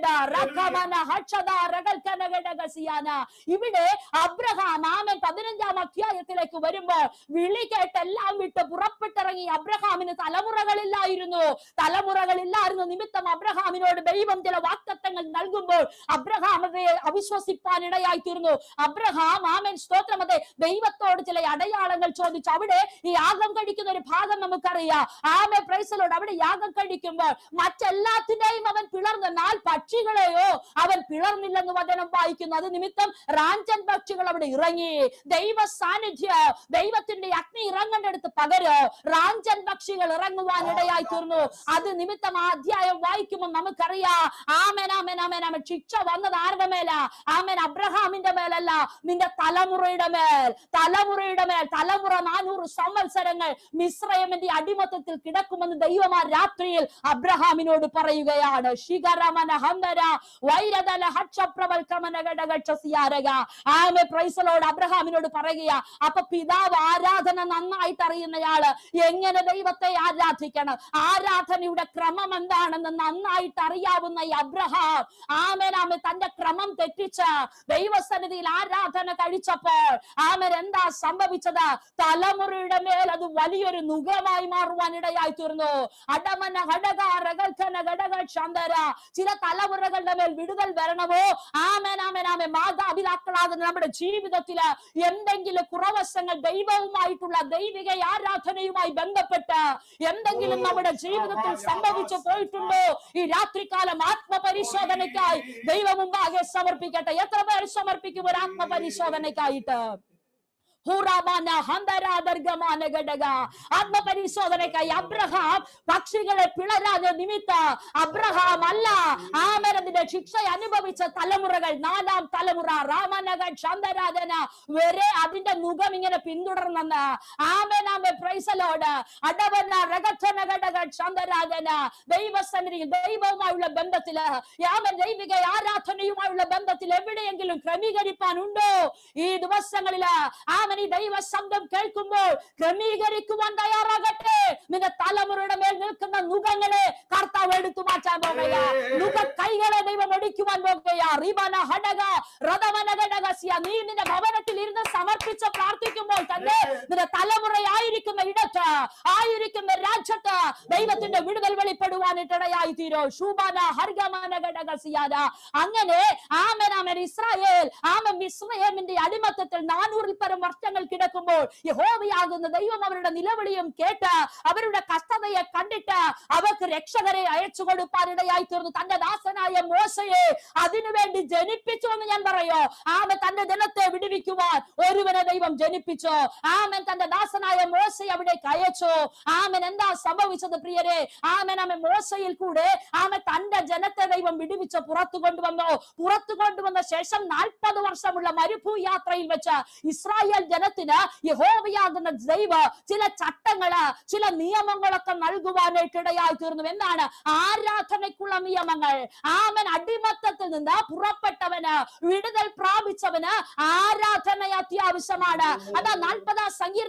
ഇവിടെ അബ്രഹാം ആമേൻ 15-ാം അധ്യായത്തിലേക്ക് വരുമ്പോൾ വിളി കേട്ട് എല്ലാം വിട്ട് പുറപ്പെട്ടിറങ്ങി. അബ്രഹാമിന് തലമുറകളില്ലായിരുന്നു നിമിത്തം അബ്രഹാമിനോട് ദൈവം ചില വാഗ്ദത്തങ്ങൾ നൽകുമ്പോൾ അബ്രഹാം അവയെ അവിശ്വസിപ്പാനിടയായി തീർന്നു. അബ്രഹാം ആമേൻ സ്തോത്രം, അതെ, ദൈവത്തോട് ചില അടയാളങ്ങൾ ചോദിച്ചു. അവിടെ ഈ യാഗം കഴിക്കുന്ന ഒരു ഭാഗം നമുക്കറിയാം. ആമേൻ പ്രൈസ് ദി ലോർഡ്. അവിടെ യാഗം കഴിക്കുമ്പോൾ മറ്റെല്ലാത്തിനെയും അവൻ പിളർന്നു, എന്നാൽ പക്ഷികളെയോ അവൻ പിളർന്നില്ലെന്ന് വചനം വായിക്കുന്നു. അത് നിമിത്തം റാഞ്ചൻ പക്ഷികൾ അവിടെ ഇറങ്ങി. ദൈവ സാന്നിധ്യം, ദൈവത്തിന്റെ അഗ്നി ഇറങ്ങേണ്ടടുത്ത് പകരോ റാഞ്ചൻ പക്ഷികൾ ഇറങ്ങുവാനിടയായി തീർന്നു. അത് നിമിത്തം ആ അധ്യായം വായിക്കുമ്പോൾ നമുക്കറിയാം ആമേൻ ആമേൻ ആമേൻ ആമേൻ ശിക്ഷ വന്നത് ആരുടെ മേലാ? ആമേൻ അബ്രഹാമിന്റെ മേലല്ല, നിന്റെ തലമുറയുടെ മേൽ. തലമുറ 400 സംവത്സരങ്ങൾ മിസ്രയീമിന്റെ അടിമത്തത്തിൽ കിടക്കുമെന്ന് ദൈവം ആ രാത്രിയിൽ അബ്രഹാമിനോട് പറയുകയാണ്. ശിഖരമന ഹന്തര വൈരതല ഹക്ഷപ്രവൽക്കമന ഘടകക്ഷസിയാരക. ആമേ പ്രൈസ് ദി ലോർഡ്. അബ്രഹാമിനോട് പറയുക. അപ്പൊ പിതാവ് ആരാധന നന്നായിട്ട് അറിയുന്നയാള് എങ്ങനെ ദൈവത്തെ ആരാധിക്കണം, ആരാധനയുടെ ക്രമം എന്താണെന്ന് നന്നായിട്ട് അറിയാവുന്ന ഈ അബ്രഹാം ആമേൻ തന്റെ ക്രമം തെറ്റിച്ച് ദൈവസന്നിധിയിൽ ആരാധന കഴിച്ചപ്പോൾ ആമേൻ എന്താ സംഭവിച്ചത്? തലമുറയുടെ മേൽ അത് വലിയൊരു നുകമായി മാറുവാൻ ഇടയായി തീർന്നു. അടമന ഘടക രകൽക്കന ഘടക ചന്ദര. ചില തലമുറകളുടെ മേൽ വിടുതൽ വരണമോ? ആമേൻ ആമേൻ ആമേൻ. മാതാപിതാക്കളാകുന്ന നമ്മുടെ ജീവിതത്തില് എന്തെങ്കിലും കുറവശങ്ങൾ ദൈവവുമായിട്ടുള്ള ദൈവിക ആരാധനയുമായി ബന്ധപ്പെട്ട് എന്തെങ്കിലും നമ്മുടെ ജീവിതത്തിൽ സംഭവിച്ചു പോയിട്ടുണ്ടോ? ഈ രാത്രികാലം ആത്മപരിശോധനയ്ക്കായി ദൈവം മുമ്പാകെ സമർപ്പിക്കട്ടെ. എത്ര പേർ സമർപ്പിക്കും ഒരു ആത്മപരിശോധനയ്ക്കായിട്ട്? ആത്മപരിശോധനയ്ക്കായി അബ്രഹാം പക്ഷികളെ പിളരാതെ നിമിത്തം അബ്രഹാം അല്ല ആമേനതിന്റെ ശിക്ഷ അനുഭവിച്ച തലമുറകൾ, 4ാം തലമുറ രാമനഗർ ചന്ദ്രരാജന വരെ അതിന്റെ മുഖം ഇങ്ങനെ പിന്തുടർന്നെന്ന് ആമേനാമേ പ്രൈസ് ദി ലോർഡ്. അടവന രഗതനഗടക ചന്ദ്രരാജന ദൈവസന്നിധിയിൽ ദൈവവുമായുള്ള ബന്ധത്തില് ദൈവിക ആരാധനയുമായുള്ള ബന്ധത്തിൽ എവിടെയെങ്കിലും ക്രമീകരിപ്പാനുണ്ടോ? ഈ ദിവസങ്ങളില് ആമേൻ ഈ ദൈവ ശബ്ദം കേൾക്കുമ്പോൾ ക്രമീകരിക്കുവാൻ തയ്യാറാകട്ടെ. നിന്റെ തലമുറയുടെ മേൽ നിൽക്കുന്ന നുകങ്ങളെ കർത്താവ് എടുത്തു മാറ്റാൻ പോകുക. നുക കൈകളെ ദൈവം ഒടിക്കുവാൻ പോകുക. റിബന ഹഡക റദമന ഘടകസിയ. നീ നിന്റെ ഭവനത്തിൽ ഇരുന്ന് സമർപ്പിച്ച് പ്രാർത്ഥിക്കുമ്പോൾ തന്നെ നിന്റെ തലമുറയായിരിക്കുന്ന ഇടത്ത് ആയിരിക്കുന്ന രാജ്യത്ത് ദൈവത്തിന്റെ വിടുതൽ വെളിപ്പെടുവാനിടയായി തീരോ. ശൂബന ഹർഗമന ഘടകസിയാദ. അങ്ങനെ ആമേൻ ആമേൻ ഇസ്രായേൽ ആമേൻ മിസ്രയീമിന്റെ അടിമത്തത്തിൽ 400 പരം വർഷങ്ങൾ കിടക്കുമ്പോൾ യഹോവയാകുന്ന ദൈവം അവരുടെ നിലവിളിയും കേട്ട് അവരുടെ കഷ്ടതയെ കണ്ടിട്ട് അവർക്ക് രക്ഷകരെ അയച്ചു കൊടുപ്പാനിടയായി തീർന്നു. തന്റെ ദാസനായ മോശയെ അതിനുവേണ്ടി ജനിപ്പിച്ചു എന്ന് ഞാൻ പറയോ. ആമേൻ തന്റെ ജനത്തെ വിടുവിക്കുവാൻ ഒരുവനെ ദൈവം ജനിപ്പിച്ചു. ആമേൻ തന്റെ ദാസനായ മോശയെ അവിടേക്ക് അയച്ചു. ആമേൻ എന്താ സംഭവിച്ചത് പ്രിയരെ? ആമേൻ ആമേൻ മോശയിൽ കൂടെ ആമേൻ തന്റെ ജനത്തെ ദൈവം വിടുവിച്ച് പുറത്തു കൊണ്ടുവന്നു. പുറത്തു കൊണ്ടുവന്ന ശേഷം 40 വർഷമുള്ള മരുഭൂയാത്രയിൽ വെച്ച് ഇസ്രായേൽ ജനത്തിന് യഹോവയാകുന്ന ദൈവം ചില ചട്ടങ്ങള് ചില നിയമങ്ങളൊക്കെ നൽകുവാനായിട്ട് ഇടയായി തീർന്നു. എന്താണ്? ആരാധനയ്ക്കുള്ള നിയമങ്ങൾ. ആമേൻ അടിമത്തത്തിൽ നിന്ന് പുറപ്പെട്ടവന് വിടുതൽ പ്രാപിച്ചവന് ആരാധന അത്യാവശ്യമാണ്. അതാ 40ാം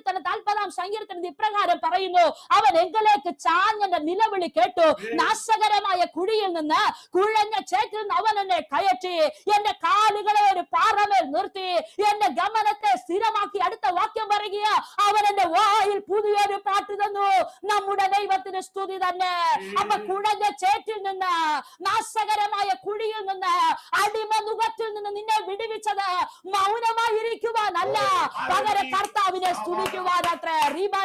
സങ്കീർത്തനം ഇപ്രകാരം പറയുന്നു. അവൻ എങ്കിലേക്ക് ചാഞ്ഞന്റെ നിലവിളി കേട്ടു. നാശകരമായ കുഴിയിൽ നിന്ന് കുഴഞ്ഞ ചേറ്റിൽ നിന്ന് അവൻ എന്നെ കയറ്റി. എന്റെ കാലുകളെ ഒരു പാറമേൽ നിർത്തി. എന്റെ ഗമനത്തെ സ്ഥിരമാക്കി. അടുത്ത വാക്യം പറയുക, അവൻ എന്റെ വായിൽ പുതിയൊരു പാട്ട് തന്നു. നമ്മുടെ ദൈവത്തിന് സ്തുതി തന്നെ. അപ്പൊ കുഴഞ്ഞ ചേറ്റിൽ നിന്ന്, നാശകരമായ കുഴിയിൽ നിന്ന്, അടിമനുഖത്തിൽ നിന്ന് നിന്നെ വിടുവിച്ചത് മൗനമായിരിക്കുവാനല്ല, പകരം കർത്താവിനെ സ്തുതിക്കുവാനത്രേ.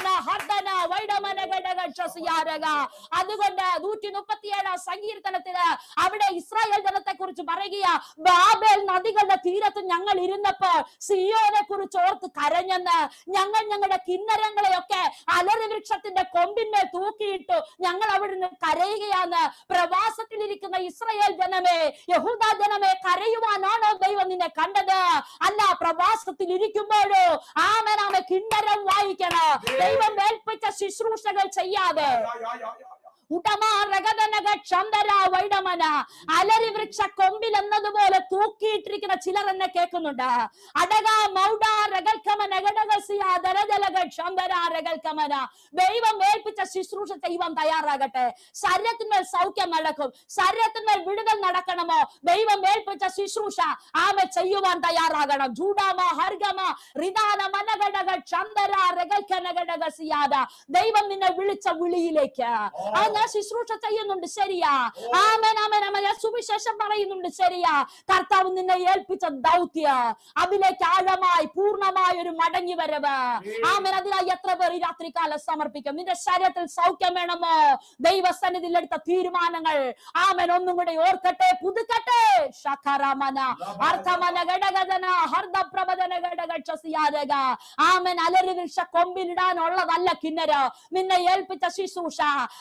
അതുകൊണ്ട് 137ാം സങ്കീർത്തനത്തില് അവിടെ ഇസ്രായേൽ ജനത്തെ കുറിച്ച് പറയുക, ബാബേൽ നദികളുടെ തീരത്ത് ഞങ്ങൾ ഇരുന്നപ്പോൾ സിയോനെ കുറിച്ച് ഓർത്ത് കരഞ്ഞെന്ന്. ഞങ്ങൾ ഞങ്ങളുടെ കിന്നരങ്ങളെയൊക്കെ അലറി വൃക്ഷത്തിന്റെ കൊമ്പിന്മേൽ തൂക്കിയിട്ടു ഞങ്ങൾ അവിടുന്ന് കരയുകയാന്ന്. പ്രവാസത്തിലിരിക്കുന്ന ഇസ്രായേൽ ജനമേ, യഹൂദ ജനമേ, കരയുവാനാണോ ദൈവം നിന്നെ കണ്ടത്? അല്ല, പ്രവാസത്തിൽ ഇരിക്കുമ്പോഴോ ആമേനാമേ കിന്നരം വായിക്കണം. ദൈവം ഏൽപ്പിച്ച ശുശ്രൂഷകൾ ചെയ്യാതെ അലരി വൃക്ഷ കൊമ്പിൽ എന്നതുപോലെ തൂക്കിയിട്ടിരിക്കുന്ന ചിലർ എന്നെ കേൾക്കുന്നുണ്ട്. ദൈവം ഏൽപ്പിച്ച ശുശ്രൂഷ ചെയ്യുവാൻ തയ്യാറാകട്ടെ. ശരീരത്തിന്മേൽ സൗഖ്യം നടക്കും. ശരീരത്തിന്മേൽ വിടുതൽ നടക്കണമോ? ദൈവം ഏൽപ്പിച്ച ശുശ്രൂഷ ആമെ ചെയ്യുവാൻ തയ്യാറാകണം. ദൈവം നിന്നെ വിളിച്ച വിളിയിലേക്ക് ശുശ്രൂഷ ചെയ്യുന്നുണ്ട്. ശരിയാ. ആമേൻ ആമേൻ ആമേൻ. സുവിശേഷം പറയുന്നുണ്ട്. ശരിയാ. കർത്താവ് നിന്നെ ഏൽപ്പിച്ച ദൗത്യ അതിലേക്ക് ആഴമായി പൂർണ്ണമായ ഒരു മടങ്ങി വരവ്. ആമേൻ. അതിനായി എത്ര പേർ ഈ രാത്രികാലം സമർപ്പിക്കും? നിന്റെ ശരീരത്തിൽ സൗഖ്യം വേണമോ? ദൈവസന്നിധിയിൽ എടുത്ത തീരുമാനങ്ങൾ ആമേൻ ഒന്നും കൂടെ ഓർക്കട്ടെ, പുതുക്കട്ടെ. ആമേൻ. അലരി വൃക്ഷ കൊമ്പിലിടാനുള്ളതല്ല കിന്നര. നിന്നെ ഏൽപ്പിച്ച ശുശ്രൂഷ ആമേൻ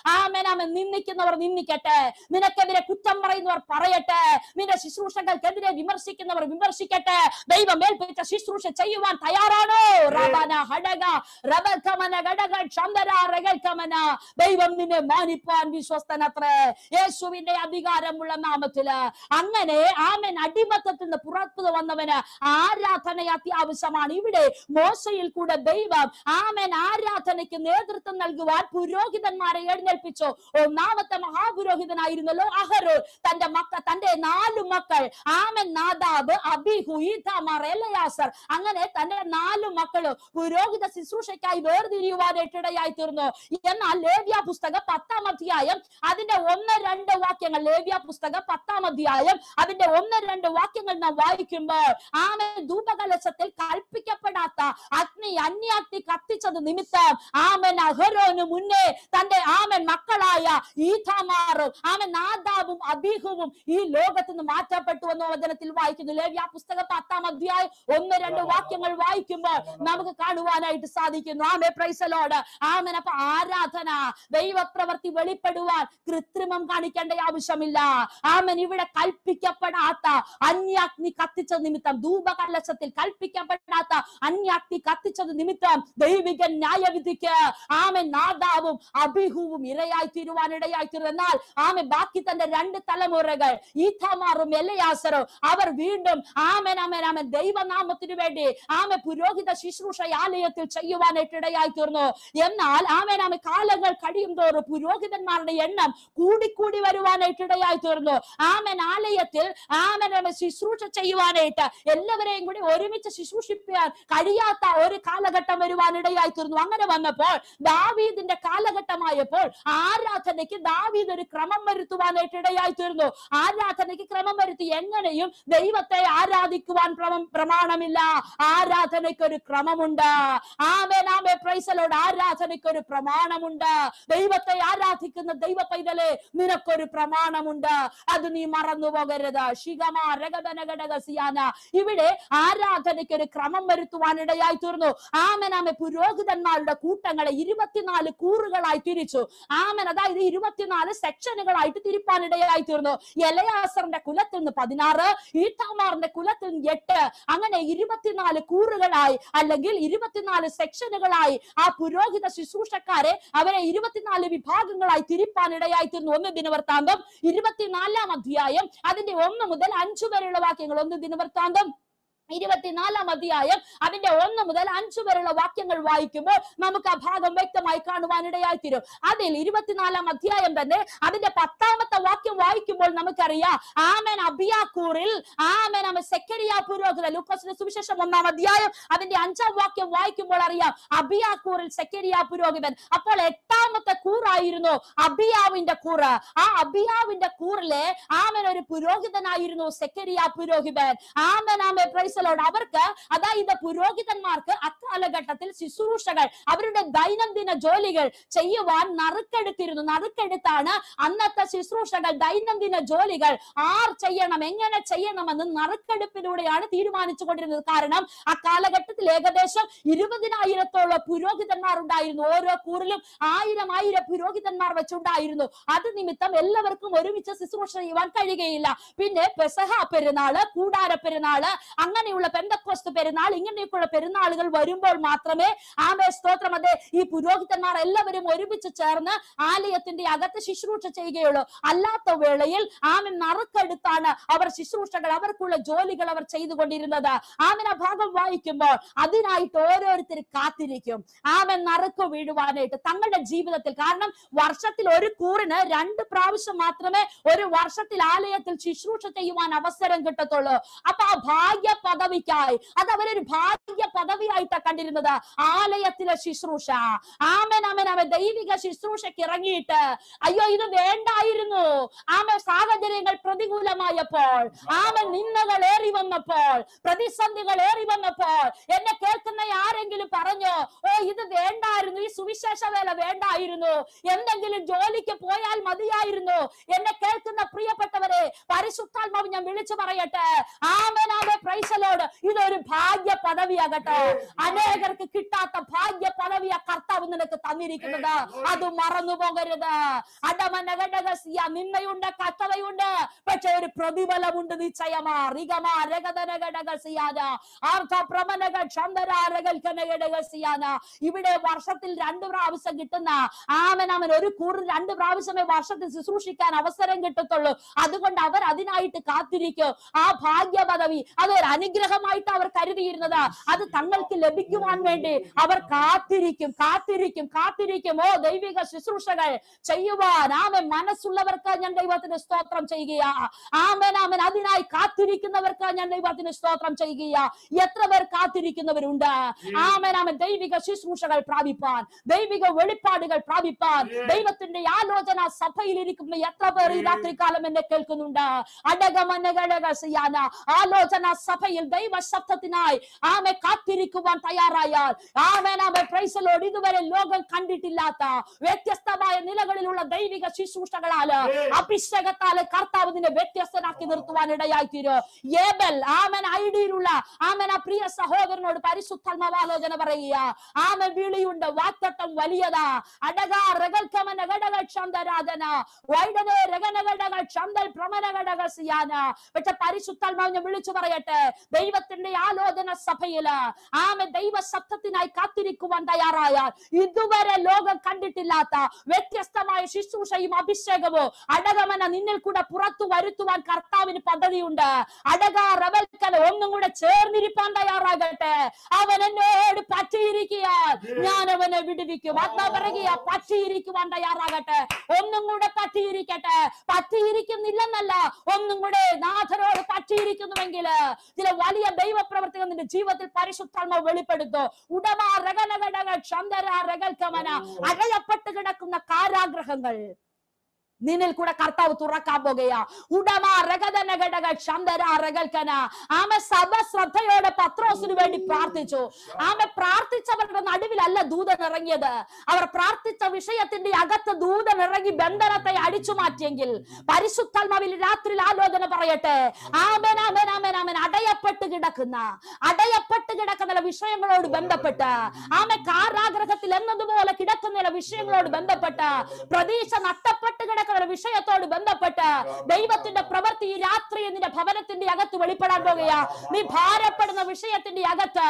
ആമേൻ നിന്ദിക്കുന്നവർ നിന്ദിക്കട്ടെ, നിനക്കെതിരെ കുറ്റം പറയുന്നവർ പറയട്ടെ, നിന്റെ ശുശ്രൂഷകൾക്കെതിരെ വിമർശിക്കുന്നവർ വിമർശിക്കട്ടെ. ദൈവം ഏൽപ്പിച്ച ശുശ്രൂഷ ചെയ്യുവാൻ തയ്യാറാണോ? റബന ഹടക റബകമന ഗടക ചന്ദര റഗൽകമന. ദൈവം നിന്നെ മാനിപ്പാൻ വിശ്വസ്തനത്രേ, യേശുവിന്റെ അധികാരമുള്ള നാമത്തില്. അങ്ങനെ ആമേൻ അടിമത്തത്തിൽ നിന്ന് പുറത്തു വന്നവന് ആരാധന അത്യാവശ്യമാണ്. ഇവിടെ മോശയിൽ കൂടെ ദൈവം ആമേൻ ആരാധനയ്ക്ക് നേതൃത്വം നൽകുവാൻ പുരോഹിതന്മാരെ എഴുന്നേൽപ്പിച്ചു. ഒന്നാമത്തെ മഹാപുരോഹിതനായിരുന്നല്ലോ അഹരോൻ. തന്റെ 4 മക്കൾ ആമേൻ നാദാബ്, അബീഹു, ഈഥാമാർ, എലയാസർ, അങ്ങനെ തന്റെ 4 മക്കളും പുരോഹിത ശുശ്രൂഷയ്ക്കായി വേർതിരിയുവാനായിട്ടിടയായി തീർന്നു. എന്നാൽ ലേവ്യ പുസ്തകം 10-ാം അധ്യായം അതിന്റെ 1-2 വാക്യങ്ങൾ, ലേവ്യ പുസ്തകം 10-ാം അധ്യായം അതിന്റെ 1-2 വാക്യങ്ങൾ നാം വായിക്കുമ്പോൾ ആമേൻ ധൂപകലശത്തിൽ കൽപ്പിക്കപ്പെടാത്ത അഗ്നി അന്യാഗ്നി കത്തിച്ചത് നിമിത്തം ആമേൻ അഹരോന് മുന്നേ തന്റെ ആമേൻ മക്കളായ ഈഥാമാറും ആമേൻ നാദാബും അബീഹുവും ഈ ലോകത്ത് നിന്ന് മാറ്റപ്പെട്ടു എന്ന വചനത്തിൽ വായിക്കുന്നു. ലേവ്യ പുസ്തകം 10-ാം അധ്യായം 1-2 വാക്യങ്ങൾ വായിക്കുമ്പോൾ നമുക്ക് കാണുവാനായിട്ട് സാധിക്കുന്നു. ആമേൻ, പ്രൈസ് ദി ലോർഡ്. ആമേൻ. അപ്പൊ ആരാധന, ദൈവപ്രവൃത്തി വെളിപ്പെടുവാൻ കൃത്രിമം കാണിക്കേണ്ട ആവശ്യമില്ല. ആമേൻ. ഇവിടെ കൽപ്പിക്കപ്പെടാത്ത അന്യാഗ്നി കത്തിച്ചത് നിമിത്തം, ധൂപകലശത്തിൽ കൽപ്പിക്കപ്പെടാത്ത അന്യാഗ്നി കത്തിച്ചത് നിമിത്തം ദൈവിക ന്യായവിധിക്ക് ആമേൻ നാദാബും അബീഹുവും ഇരയായി തീരുവാനിടയായി തീർന്നു. എന്നാൽ ആമേൻ ബാക്കി തന്റെ 2 തലമുറകൾ ഈഥാമാറും എലയാസറും അവർ വീണ്ടും ആമേൻ ആമേൻ ആമേൻ ദൈവനാമത്തിനു വേണ്ടി ആമേൻ പുരോഹിത ശുശ്രൂഷ ആലയത്തിൽ ചെയ്യുവാനായിട്ടിടയായി തീർന്നു. എന്നാൽ ആമേൻ ആമേൻ കാലങ്ങൾ കഴിയും തോറും പുരോഹിതന്മാരുടെ എണ്ണം കൂടിക്കൂടി വരുവാനായിട്ടിടയായി തീർന്നു. ആമേൻ ആലയത്തിൽ ആമേൻ ആമേൻ ശുശ്രൂഷ ചെയ്യുവാനായിട്ട് എല്ലാവരെയും കൂടി ഒരുമിച്ച് ശുശ്രൂഷിക്കാൻ കഴിയാത്ത ഒരു കാലഘട്ടം വരുവാനിടയായി തീർന്നു. അങ്ങനെ വന്നപ്പോൾ ദാവീദിന്റെ കാലഘട്ടമായപ്പോൾ ആരാധനയ്ക്ക് ദാവീദ് ഒരു ക്രമം വരുത്തുവാനായിട്ട് ഇടയായി തീർന്നു. ആരാധനയ്ക്ക് ക്രമം വരുത്തി. എങ്ങനെയും ദൈവത്തെ ആരാധിക്കുവാൻ പ്രമാണമില്ല, ആരാധനയ്ക്ക് ഒരു ക്രമമുണ്ട്. ആമേൻ ആമേൻ, പ്രൈസ് ദി ലോർഡ്. ആരാധനയ്ക്ക് ഒരു പ്രമാണമുണ്ട്. ദൈവത്തെ ആരാധിക്കുന്ന ദൈവ പൈതലേ, നിനക്കൊരു പ്രമാണമുണ്ട്, അത് നീ മറന്നു പോകരുത്. ശിഖമാ രഗബനഗടകസിയാന. ഇവിടെ ആരാധനയ്ക്ക് ഒരു ക്രമം വരുത്തുവാനിടയായി തീർന്നു. ആമേൻ ആമേൻ പുരോഹിതന്മാരുടെ കൂട്ടങ്ങളെ 24 കൂറുകളായി തിരിച്ചു. ആമേൻ, അതായത് 24 സെക്ഷനുകളായിട്ട് തിരിപ്പാനിടയായി തീർന്നു. എലയാസറിന്റെ കുലത്തിൽ നിന്ന് 16, ഈഥാമാറിന്റെ കുലത്തിൽ നിന്ന് 8, അങ്ങനെ 24 കൂറുകളായി അല്ലെങ്കിൽ 24 സെക്ഷനുകളായി ആ പുരോഹിത ശുശ്രൂഷക്കാരെ അവരെ 24 വിഭാഗങ്ങളായി തിരിപ്പാനിടയായി തീർന്നു. 1 ദിനവൃത്താന്തം 24-ാം അധ്യായം അതിന്റെ 1 മുതൽ 5 വരെയുള്ള വാക്യങ്ങൾ. 1 ദിനവൃത്താന്തം 24-ാം അധ്യായം അതിന്റെ 1 മുതൽ 5 വരെയുള്ള വാക്യങ്ങൾ വായിക്കുമ്പോൾ നമുക്ക് ആ ഭാഗം വ്യക്തമായി കാണുവാനിടയായി തീരും. അതിൽ 24-ാം അധ്യായം തന്നെ അതിന്റെ 10-ാമത്തെ വാക്യം വായിക്കുമ്പോൾ നമുക്കറിയാം ആമേൻ അബിയാക്കൂറിൽ ആമേൻ ആമേൻ സെക്കരിയ പുരോഹിതൻ. ലൂക്കോസിന്റെ സുവിശേഷം 1-ാം അധ്യായം അതിന്റെ 5-ാം വാക്യം വായിക്കുമ്പോൾ അറിയാം അബിയാക്കൂറിൽ സെക്കരിയ പുരോഹിതൻ. അപ്പോൾ 8-ാമത്തെ കൂറായിരുന്നു അബിയാവിന്റെ കൂറ്. ആ അബിയാവിന്റെ കൂറിലെ ആമേൻ ഒരു പുരോഹിതനായിരുന്നു സെക്കരിയ പുരോഹിതൻ. ആമേൻ ആമേൻ, പ്രൈസ് ദി ലോർഡ്. അവർക്ക്, അതായത് പുരോഹിതന്മാർക്ക് അക്കാലഘട്ടത്തിൽ ശുശ്രൂഷകൾ, അവരുടെ ദൈനംദിന ജോലികൾ ചെയ്യുവാൻ നറുക്കെടുത്തിരുന്നു. നറുക്കെടുത്താണ് അന്നത്തെ ശുശ്രൂഷകൾ, ദൈനംദിന ജോലികൾ ആർ ചെയ്യണം, എങ്ങനെ ചെയ്യണമെന്ന് നറുക്കെടുപ്പിലൂടെയാണ് തീരുമാനിച്ചു കൊണ്ടിരുന്നത്. കാരണം ആ കാലഘട്ടത്തിൽ ഏകദേശം 20,000-ഓളം പുരോഹിതന്മാർ ഉണ്ടായിരുന്നു. ഓരോ കൂറിലും 1000 പുരോഹിതന്മാർ വെച്ചുണ്ടായിരുന്നു. അത് നിമിത്തം എല്ലാവർക്കും ഒരുമിച്ച് ശുശ്രൂഷ ചെയ്യുവാൻ കഴിയുകയില്ല. പിന്നെ പെസഹ പെരുന്നാള്, കൂടാര പെരുന്നാള്, അങ്ങനെയുള്ള പെന്തക്കോസ്ത് പെരുന്നാൾ, ഇങ്ങനെയൊക്കെയുള്ള പെരുന്നാളുകൾ വരുമ്പോൾ മാത്രമേ ആമേൻ സ്തോത്രം അതെ ഈ പുരോഹിതന്മാർ എല്ലാവരും ഒരുമിച്ച് ചേർന്ന് ആലയത്തിന്റെ അകത്ത് ശുശ്രൂഷ ചെയ്യുകയുള്ളൂ. അല്ലാത്ത വേളയിൽ ആമേൻ നറുക്കെടുത്താണ് അവർ ശുശ്രൂഷകൾ, അവർക്കുള്ള ജോലികൾ അവർ ചെയ്തുകൊണ്ടിരുന്നത്. ആമേൻ ആ ഭാഗം വായിക്കുമ്പോൾ അതിനായിട്ട് ഓരോരുത്തർ കാത്തിരിക്കും ആമേൻ നറുക്ക് വീഴുവാനായിട്ട് തങ്ങളുടെ ജീവിതത്തിൽ. കാരണം വർഷത്തിൽ ഒരു കൂറിന് 2 പ്രാവശ്യം മാത്രമേ ഒരു വർഷത്തിൽ ആലയത്തിൽ ശുശ്രൂഷ ചെയ്യുവാൻ അവസരം കിട്ടത്തുള്ളൂ. അപ്പൊ ആ ഭാഗ്യ പദവിക്കായി, അത് അവരൊരു ഭാഗ്യ പദവിയായിട്ടാണ് കണ്ടിരുന്നത് ആലയത്തിലെ ശുശ്രൂഷ. ആമേൻ ആമേൻ ആമേൻ ദൈവിക ശുശ്രൂഷയ്ക്ക് ഇറങ്ങിയിട്ട് അയ്യോ ഇത് വേണ്ടായിരുന്നു, ആമേൻ സാഹചര്യങ്ങൾ പ്രതികൂലമായപ്പോൾ, ആമേൻ നിന്ദകൾ ഏറി വന്നപ്പോൾ, പ്രതിസന്ധികൾ ഏറി വന്നപ്പോൾ എന്നെ കേൾക്കുന്ന ആരെങ്കിലും പറഞ്ഞു ഓ ഇത് വേണ്ടായിരുന്നു, ഈ സുവിശേഷ വേല വേണ്ടായിരുന്നു, എന്തെങ്കിലും ജോലിക്ക് പോയാൽ മതിയായിരുന്നു. എന്നെ കേൾക്കുന്ന പ്രിയപ്പെട്ടവരെ, പരിശുദ്ധാത്മാവ് ഞാൻ വിളിച്ചു പറയട്ടെ, ആമേൻ ആമേൻ പ്രൈസ് ദി പ്രൈസലോട് ഇതൊരു ഭാഗ്യ പദവിയാകട്ടെ. അനേകർക്ക് കിട്ടാത്ത ഭാഗ്യ പദവിയാ കർത്താവ് നിനക്ക് തന്നിരിക്കുന്നത്. അത് മറന്നു പോകരുത്. അടമനഘടകസിയ നിന്നയുണ്ട്, കഷ്ടതയുണ്ട്, പക്ഷെ ഒരു പ്രതിഫലമുണ്ട് നിശ്ചയമാ. റിഗമാ രഗതനഘടകസിയാന ആർദ്ധ പ്രമനക ക്ഷന്തരാരകൽക്കനഘടകസിയാന. ഇവിടെ വർഷത്തിൽ 2 പ്രാവശ്യം കിട്ടുന്ന അവൻ ഒരു കൂറിൽ 2 പ്രാവശ്യമേ വർഷത്തിൽ ശുശ്രൂഷിക്കാൻ അവസരം കിട്ടത്തുള്ളൂ. അതുകൊണ്ട് അവർ അതിനായിട്ട് കാത്തിരിക്കും. ആ ഭാഗ്യ പദവി അതൊരു അനുഗ്രഹമായിട്ട് അവർ കരുതിയിരുന്നത്. അത് തങ്ങൾക്ക് ലഭിക്കുവാൻ വേണ്ടി അവർ കാത്തിരിക്കും കാത്തിരിക്കും കാത്തിരിക്കും. ഓ ദൈവിക ശുശ്രൂഷകൾ ചെയ്യുവാൻ മനസ്സുള്ളവർക്ക് ഞാൻ ദൈവത്തിന് സ്തോത്രം ചെയ്യുകയാ. ആമേൻ ആമേൻ. അതിനായി കാത്തിരിക്കുന്നവർക്ക് ഞാൻ ദൈവത്തിന് സ്തോത്രം ചെയ്യുകയാ. എത്ര പേർ കാത്തിരിക്കുന്നവരുണ്ട്? ആമേൻ ആമേൻ. ദൈവിക ശുശ്രൂഷകൾ പ്രാപിപ്പാൻ, ദൈവിക വെളിപ്പാടുകൾ പ്രാപിപ്പാൻ, ദൈവത്തിന്റെ ആലോചന സഭയിൽ ഇരിക്കുന്ന എത്ര പേർ ഈ രാത്രികാലം എന്നെ കേൾക്കുന്നുണ്ട്? അടകമനഘടകസിയാന ആലോചന സഭയിൽ ദൈവ ശബ്ദത്തിനായി കാത്തിരിക്കുവാൻ തയ്യാറായാൽ പ്രൈസ് ലോർഡ് ഇതുവരെ ലോകം കണ്ടിട്ടില്ലാത്ത വ്യത്യസ്തമായ നിലകളിലുള്ള ദൈവിക ശുശ്രൂഷകളാല് അഭിഷേകത്താല് കർത്താവ് നിന്നെ വ്യത്യസ്തനാക്കി നിർത്തുവാൻ ഇടയായിത്തീരും. ഏബൽ ഐഡിയിലുള്ള പ്രിയ സഹോദരനോട് പരിശുദ്ധാത്മാവാലോചന പറയുക. വിളിയുണ്ട്, വാഗ്ദത്തം വലിയതാ. അടകാ രഗൽക്കമന ഘടക ക്ഷന്തരാധന വൈഡനെ രഗനഘടക ക്ഷന്തൽ പ്രമനഘടകസിയാന. പക്ഷെ പരിശുദ്ധാത്മാവിനെ വിളിച്ചു പറയട്ടെ, ദൈവത്തിന്റെ ആലോചന സഭയില് ദൈവ ശബ്ദത്തിനായി കാത്തിരിക്കുവാൻ തയ്യാറായാൽ ഇതുവരെ ലോകം കണ്ടിട്ടില്ലാത്ത വ്യത്യസ്തമായ ശുശ്രൂഷയും അഭിഷേകവും അടകമന നിന്നിൽ കൂടെ പുറത്തു വരുത്തുവാൻ കർത്താവിന് പദ്ധതിയുണ്ട്. അടകാ റവൽക്കല ഒന്നും കൂടെ ചേർന്നിരിപ്പാൻ തയ്യാറാകട്ടെ. അവൻ എന്നോട് പറ്റിയിരിക്കാൻ ഞാൻ അവനെ വിടുവിക്കും. ആത്മാ പറയുക, പറ്റിയിരിക്കുവാൻ തയ്യാറാകട്ടെ. ഒന്നും കൂടെ പറ്റിയിരിക്കട്ടെ. പറ്റിയിരിക്കുന്നില്ലെന്നല്ല, ഒന്നും കൂടെ നാഥനോട് പറ്റിയിരിക്കുന്നുവെങ്കിൽ ചില വലിയ ദൈവപ്രവർത്തികൾ നിന്റെ ജീവിതത്തിൽ പരിശുദ്ധാത്മാവ് വെളിപ്പെടുത്തും. ഉടമാ രഗനഘടക ക്ഷന്തരാ രഗൽക്കമന അടയപ്പെട്ട് കിടക്കുന്ന കാരാഗ്രഹങ്ങൾ നിന്നിൽ കൂടെ കർത്താവ് തുറക്കാൻ പോകുകയാ. ഉടമാ രഗതനഘടക ക്ഷന്തരാ രഗൽക്കന. സഭ ശ്രദ്ധയോടെ പത്രോസിന് വേണ്ടി പ്രാർത്ഥിച്ചു. പ്രാർത്ഥിച്ചവരുടെ നടുവിലല്ല ദൂതൻ ഇറങ്ങിയത്. അവർ പ്രാർത്ഥിച്ച വിഷയത്തിന്റെ അകത്ത് ദൂതൻ ഇറങ്ങി ബന്ധനത്തെ അടിച്ചു മാറ്റിയെങ്കിൽ പരിശുദ്ധാത്മാവിൽ രാത്രി ആലോചന പറയട്ടെ. ആമേൻ ആമേൻ ആമേൻ ആമേൻ. അടയപ്പെട്ട് കിടക്കുന്ന വിഷയങ്ങളോട് ബന്ധപ്പെട്ട് കാരാഗ്രഹത്തിൽ എന്നതുപോലെ കിടക്കുന്ന വിഷയങ്ങളോട് ബന്ധപ്പെട്ട് പ്രതീക്ഷ നഷ്ടപ്പെട്ട് കിടക്കുന്ന വിഷയത്തോട് ബന്ധപ്പെട്ട് ദൈവത്തിന്റെ പ്രവൃത്തി ഈ രാത്രി നിന്റെ ഭവനത്തിന്റെ അകത്ത് വെളിപ്പെടാൻ പോകുകയാ. നീ ഭാരപ്പെടുന്ന വിഷയത്തിന്റെ അകത്ത്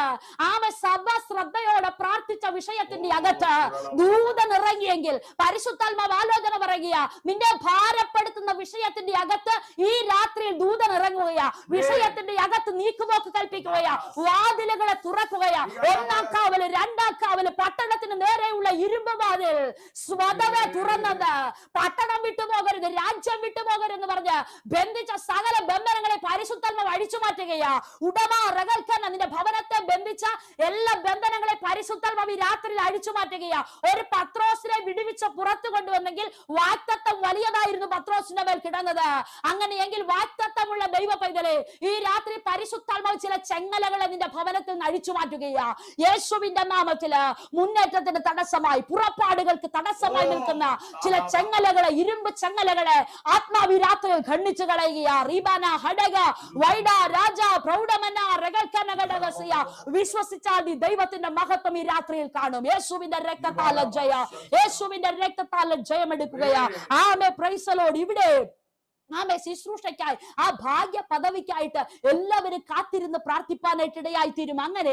സഭ ശ്രദ്ധയോടെ പ്രാർത്ഥിച്ച വിഷയത്തിന്റെ അകത്ത് ദൂതൻ ഇറങ്ങിയെങ്കിൽ പരിശുദ്ധാത്മാവ് ആലോചന പറയുക. നിന്നെ ഭാരപ്പെടുത്തുന്ന വിഷയത്തിന്റെ അകത്ത് ഈ രാത്രിയിൽ ദൂതൻ ഇറങ്ങുകയാ. വിഷയത്തിന്റെ അകത്ത് നീക്കുപോക്ക് കൽപ്പിക്കുകയാ. വാതിലുകളെ തുറക്കുകയാ. 1-ാം കാവല് 2-ാം കാവല് പട്ടണത്തിന് നേരെയുള്ള ഇരുമ്പ് വാതിൽ സ്വതവേ തുറന്നത്. പട്ടണം വിട്ടുപോകരുത്, രാജ്യം വിട്ടുപോകരുതെന്ന് പറഞ്ഞ് ബന്ധിച്ച സകല ബന്ധനങ്ങളെ പരിശുദ്ധാത്മാവ് അഴിച്ചു മാറ്റുകയാ. ഉടമാ റഗൽക്കന നിന്റെ ഭവനത്തെ ബന്ധിച്ച എല്ലാ ബന്ധനങ്ങളെ പരിശുദ്ധാത്മാവ് രാത്രിയിൽ അഴിച്ചു മാറ്റുകയാ. ഒരു പത്രോസിനെ വിടുവിച്ച് പുറത്തു കൊണ്ടുവന്നെങ്കിൽ വാഗ്ദത്തം വലിയതായിരുന്നു പത്രോസിന്റെ മേൽ കിടന്നത്. അങ്ങനെയെങ്കിൽ വാഗ്ദത്തമുള്ള ദൈവ പൈതലെ ഈ രാത്രി പരിശുദ്ധാത്മാവ് ചില ചെങ്ങലകളെ നിന്റെ ഭവനത്തിൽ നിന്ന് അഴിച്ചു മാറ്റുകയാ. യേശുവിന്റെ നാമത്തില് മുന്നേറ്റത്തിന് തടസ്സമായി, പുറപ്പാടുകൾക്ക് തടസ്സമായി നിൽക്കുന്ന ചില ചെങ്ങലകളെ, ഇരുമ്പ് ചെങ്ങലകളെ ആത്മാവി രാത്രിയിൽ ഖണ്ഡിച്ചു കളയുക. റീബാന ഹഡഗ വൈഡ രാജ പ്രൗഢമന രഗൽക്കന ഘടകസിയ. വിശ്വസിച്ചാൽ ദൈവത്തിന്റെ മഹത്വം ഈ രാത്രിയിൽ കാണും. യേശുവിന്റെ രക്തത്താൽ ജയ, യേശുവിന്റെ രക്തത്താൽ ജയമെടുക്കുകയാ. ആമേ പ്രൈസ് ദി ലോർഡ്. ഇവിടെ ശുശ്രൂഷയ്ക്കായി ആ ഭാഗ്യ പദവിക്കായിട്ട് എല്ലാവരും കാത്തിരുന്ന് പ്രാർത്ഥിപ്പാനായിട്ട് ഇടയായിത്തീരും. അങ്ങനെ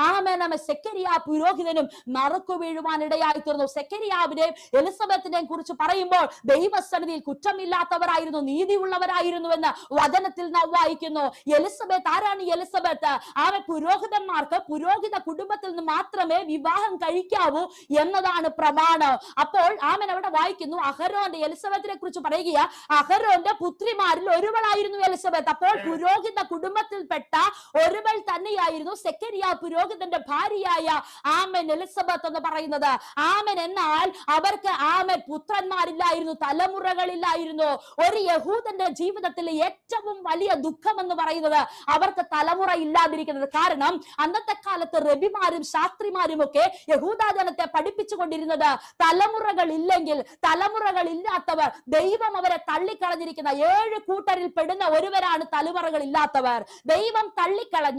സെക്കരിയ പുരോഹിതനും നറുക്കു വീഴുവാൻ ഇടയായിത്തീർന്നു. സെക്കരിയാവിനെയും എലിസബത്തിനെയും കുറിച്ച് പറയുമ്പോൾ ദൈവസന്നിധിയിൽ കുറ്റമില്ലാത്തവരായിരുന്നു, നീതിയുള്ളവരായിരുന്നു എന്ന് വചനത്തിൽ നാം വായിക്കുന്നു. എലിസബത്ത് ആരാണ്? എലിസബത്ത് പുരോഹിതന്മാർക്ക് പുരോഹിത കുടുംബത്തിൽ നിന്ന് മാത്രമേ വിവാഹം കഴിക്കാവൂ എന്നതാണ് പ്രമാണം. അപ്പോൾ അവിടെ വായിക്കുന്നു അഹരോന്റെ, എലിസബത്തിനെ കുറിച്ച് പറയുക, അഹരോന്റെ പുത്രിമാരിൽ ഒരുവളായിരുന്നു എലിസബത്ത്. അപ്പോൾ പുരോഹിത കുടുംബത്തിൽപ്പെട്ട ഒരുവൾ തന്നെയായിരുന്നു സെക്കരിയ പുരോഹിതന്റെ ഭാര്യയായ എലിസബത്ത് എന്ന് പറയുന്നത്. എന്നാൽ അവർക്ക് പുത്രന്മാരില്ലായിരുന്നു, തലമുറകളില്ലായിരുന്നു. ഒരു യഹൂദന്റെ ജീവിതത്തിലെ ഏറ്റവും വലിയ ദുഃഖം എന്ന് പറയുന്നത് അവർക്ക് തലമുറ ഇല്ലാതിരിക്കുന്നത്. കാരണം അന്നത്തെ കാലത്ത് റബിമാരും ശാസ്ത്രിമാരും ഒക്കെ യഹൂദ ജനത്തെ പഠിപ്പിച്ചുകൊണ്ടിരുന്നത് തലമുറകൾ ഇല്ലെങ്കിൽ, തലമുറകൾ ഇല്ലാത്തവർ, ദൈവം അവരെ തള്ളിക്കളഞ്ഞിരിക്കുന്ന 7 കൂട്ടരിൽ പെടുന്ന ഒരുവരാണ് തലമുറകൾ ഇല്ലാത്തവർ. ദൈവം തള്ളിക്കളഞ്ഞ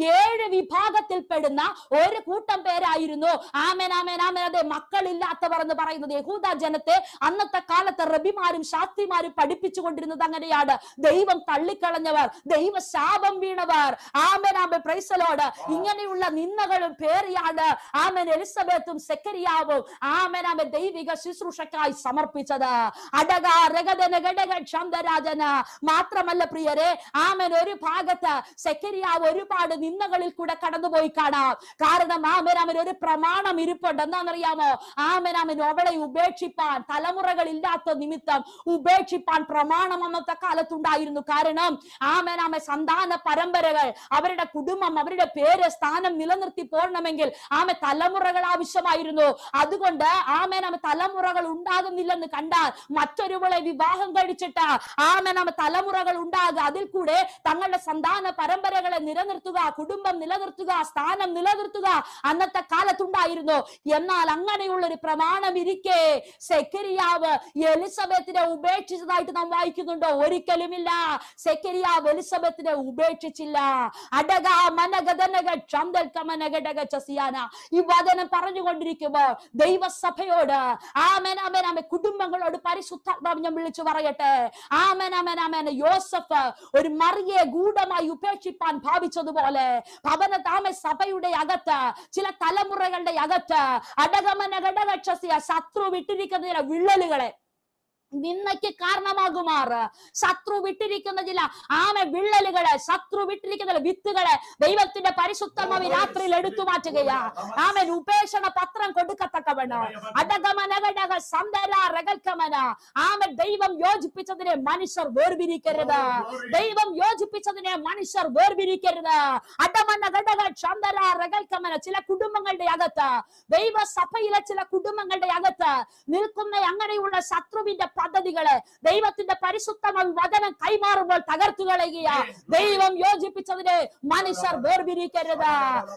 7 വിഭാഗത്തിൽ പെടുന്ന ഒരു കൂട്ടം പേരായിരുന്നു ആമേൻ ആമേൻ ആമേൻ അതെ മക്കളില്ലാത്തവർ എന്ന് പറയുന്നത്. യഹൂദ ജനത്തെ അന്നത്തെ കാലത്ത് റബിമാരും ശാസ്ത്രിമാരും പഠിപ്പിച്ചുകൊണ്ടിരുന്നത് അങ്ങനെയാണ്. ദൈവം തള്ളിക്കളഞ്ഞവർ, ദൈവ ശാപം വീണവർ. ആമേൻ ആമേൻ പ്രൈസ് ദി ലോർഡ്. ഇങ്ങനെയുള്ള നിന്ദകളും പേറിയാണ് ആമേൻ എലിസബത്തും സെക്കരിയാവും ആമേൻ ആമേൻ ദൈവിക ശുശ്രൂഷക്കായി സമർപ്പിച്ചത്. അടക രഗദന ഘടക ക്ഷന്തരാജന. മാത്രമല്ല പ്രിയരെ, ആമേൻ ഒരു ഭാഗത്ത് സെക്കരിയാവ് ഒരുപാട് നിന്ദകളിൽ കൂടെ കടന്നുപോയി കാണാം. കാരണം ആമേൻ ആമേൻ ഒരു പ്രമാണം ഇരിപ്പുണ്ട്. എന്താണെന്നറിയാമോ? ആമേൻ ആമേൻ അവളെ ഉപേക്ഷിപ്പാൻ, തലമുറകൾ ഇല്ലാത്ത നിമിത്തം ഉപേക്ഷിപ്പാൻ പ്രമാണം അന്നത്തെ കാലത്തുണ്ടായിരുന്നു. കാരണം ആമേൻ ആമേൻ സന്താന പരമ്പരകൾ, അവരുടെ കുടുംബം, അവരുടെ പേര്, സ്ഥാനം നിലനിർത്തി പോരണമെങ്കിൽ ആമേൻ തലമുറകൾ ആവശ്യമായിരുന്നു. അതുകൊണ്ട് ആമേൻ ആമേൻ തലമുറകൾ ഉണ്ടാകുന്നില്ലെന്ന് കണ്ടാൽ മറ്റൊരുവളെ വിവാഹം കഴിച്ചിട്ട് ആമേൻ ആമേൻ തലമുറകൾ ഉണ്ടാകുക, അതിൽ കൂടെ തങ്ങളുടെ സന്താന പരമ്പരകളെ നിലനിർത്തുക, കുടുംബം നിലനിർത്തുക, സ്ഥാനം നിലനിർത്തുക അന്നത്തെ കാലത്തുണ്ടായിരുന്നു. എന്നാൽ അങ്ങനെയുള്ള ഒരു പ്രമാണം ഇരിക്കെ സെക്കരിയാവ് എലിസബത്തിനെ ഉപേക്ഷിച്ചതായിട്ട് നാം വായിക്കുന്നുണ്ടോ? ഒരിക്കലുമില്ല. സെക്കരിയാവ് എലിസബത്തിനെ ഉപേക്ഷിച്ചില്ല. അടക മനഗദനക ചന്തൽക്കമനഗടക ചസിയാന. ഈ വചനം പറഞ്ഞുകൊണ്ടിരിക്കുമ്പോൾ ദൈവസഭയോട് ആമേൻ ആമേൻ ആമേൻ കുടുംബങ്ങളോട് പരിശുദ്ധാത്മാവ് ഞാൻ വിളിച്ചു പറയട്ടെ. ആമേൻ ആമേൻ ആമേൻ യോസഫ് ഒരു മറിയെ ഗൂഢമായി ഉപേക്ഷിപ്പാൻ ഭാവിച്ചതുപോലെ ഭവന താമ സഭയുടെ അകത്ത്, ചില തലമുറകളുടെ അകത്ത് അടകമന ഘടകക്ഷസിയ ശത്രു വിട്ടിരിക്കുന്ന വിള്ളലുകളെ നിന്നയ്ക്ക് കാരണമാകുമാറ് ശത്രു വിട്ടിരിക്കുന്ന ചില വിള്ളലുകളെ, ശത്രു വിട്ടിരിക്കുന്ന വിത്തുകളെ ദൈവത്തിന്റെ പരിശുദ്ധമായി രാത്രിയിൽ എടുത്തു മാറ്റുകയാ. ആമൻ ഉപേക്ഷണ പത്രം കൊടുക്കത്തക്കവണ്ണം അടകമനഘടക സന്ദര രകൽക്കമന. ആമൻ ദൈവം യോജിപ്പിച്ചതിനെ മനുഷ്യർ വേർപിരിക്കരുത്. ദൈവം യോജിപ്പിച്ചതിനെ മനുഷ്യർ വേർപിരിക്കരുത്. അടമന ഘടക സന്ദര രകൽക്കമന. ചില കുടുംബങ്ങളുടെ അകത്ത്, ദൈവസഭയിലെ ചില കുടുംബങ്ങളുടെ അകത്ത് നിൽക്കുന്ന അങ്ങനെയുള്ള ശത്രുവിന്റെ പദ്ധതികളെ ദൈവത്തിന്റെ പരിശുദ്ധമായ വചനം കൈമാറുമ്പോൾ തകർത്തു കളയുക. ദൈവം യോജിപ്പിച്ചതിനെ മനുഷ്യർ വേർപിരിക്കരുത്.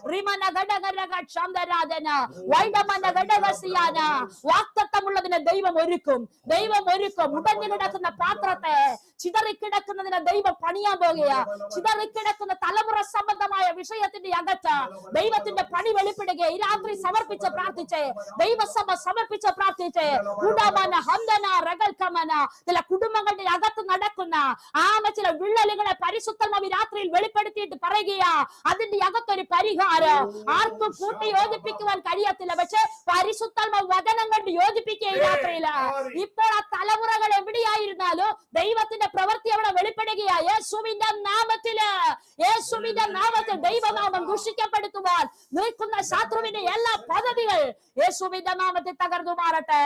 വാക്തത്വമുള്ളതിനെ ദൈവം ഒരുക്കും. ദൈവം ഒരുക്കും. ഉടഞ്ഞു കിടക്കുന്ന പാത്രത്തെ ചിതറിക്കിടക്കുന്നതിനെ ദൈവം പണിയാൻ പോകുക. ചിതറിക്കിടക്കുന്ന തലമുറ സംബന്ധമായ വിഷയത്തിന്റെ അകത്ത് ദൈവത്തിന്റെ പണി വെളിപ്പെടുക. ഈ രാത്രി സമർപ്പിച്ച് പ്രാർത്ഥിച്ച്, ദൈവസഭ സമർപ്പിച്ച് പ്രാർത്ഥിച്ച്, ചില കുടുംബങ്ങളുടെ അകത്ത് നടക്കുന്ന ചില വിള്ളലുകളെ പരിശുദ്ധമായി രാത്രിയിൽ വെളിപ്പെടുത്തിയിട്ട് പറയുകയാ, അതിന്റെ അകത്തൊരു പരിഹാരം. ആർക്കും കൂട്ടി യോജിപ്പിക്കുവാൻ കഴിയത്തില്ല, പക്ഷെ പരിശുദ്ധാത്മ വചനം കൊണ്ട് യോജിപ്പിക്കുക ഈ രാത്രിയില്. ഇപ്പോൾ ആ തലമുറകൾ എവിടെയായിരുന്നാലും ദൈവത്തിന്റെ പ്രവൃത്തി അവിടെ വെളിപ്പെടുകയാ. യേശുവിന്റെ നാമത്തില്, യേശുവിന്റെ നാമത്തിൽ ദൈവനാമം ദുഷിക്കപ്പെടുത്തുവാൻ നിൽക്കുന്ന ശത്രുവിന്റെ എല്ലാ പദ്ധതികൾ യേശുവിന്റെ നാമത്തിൽ തകർന്നു മാറട്ടെ.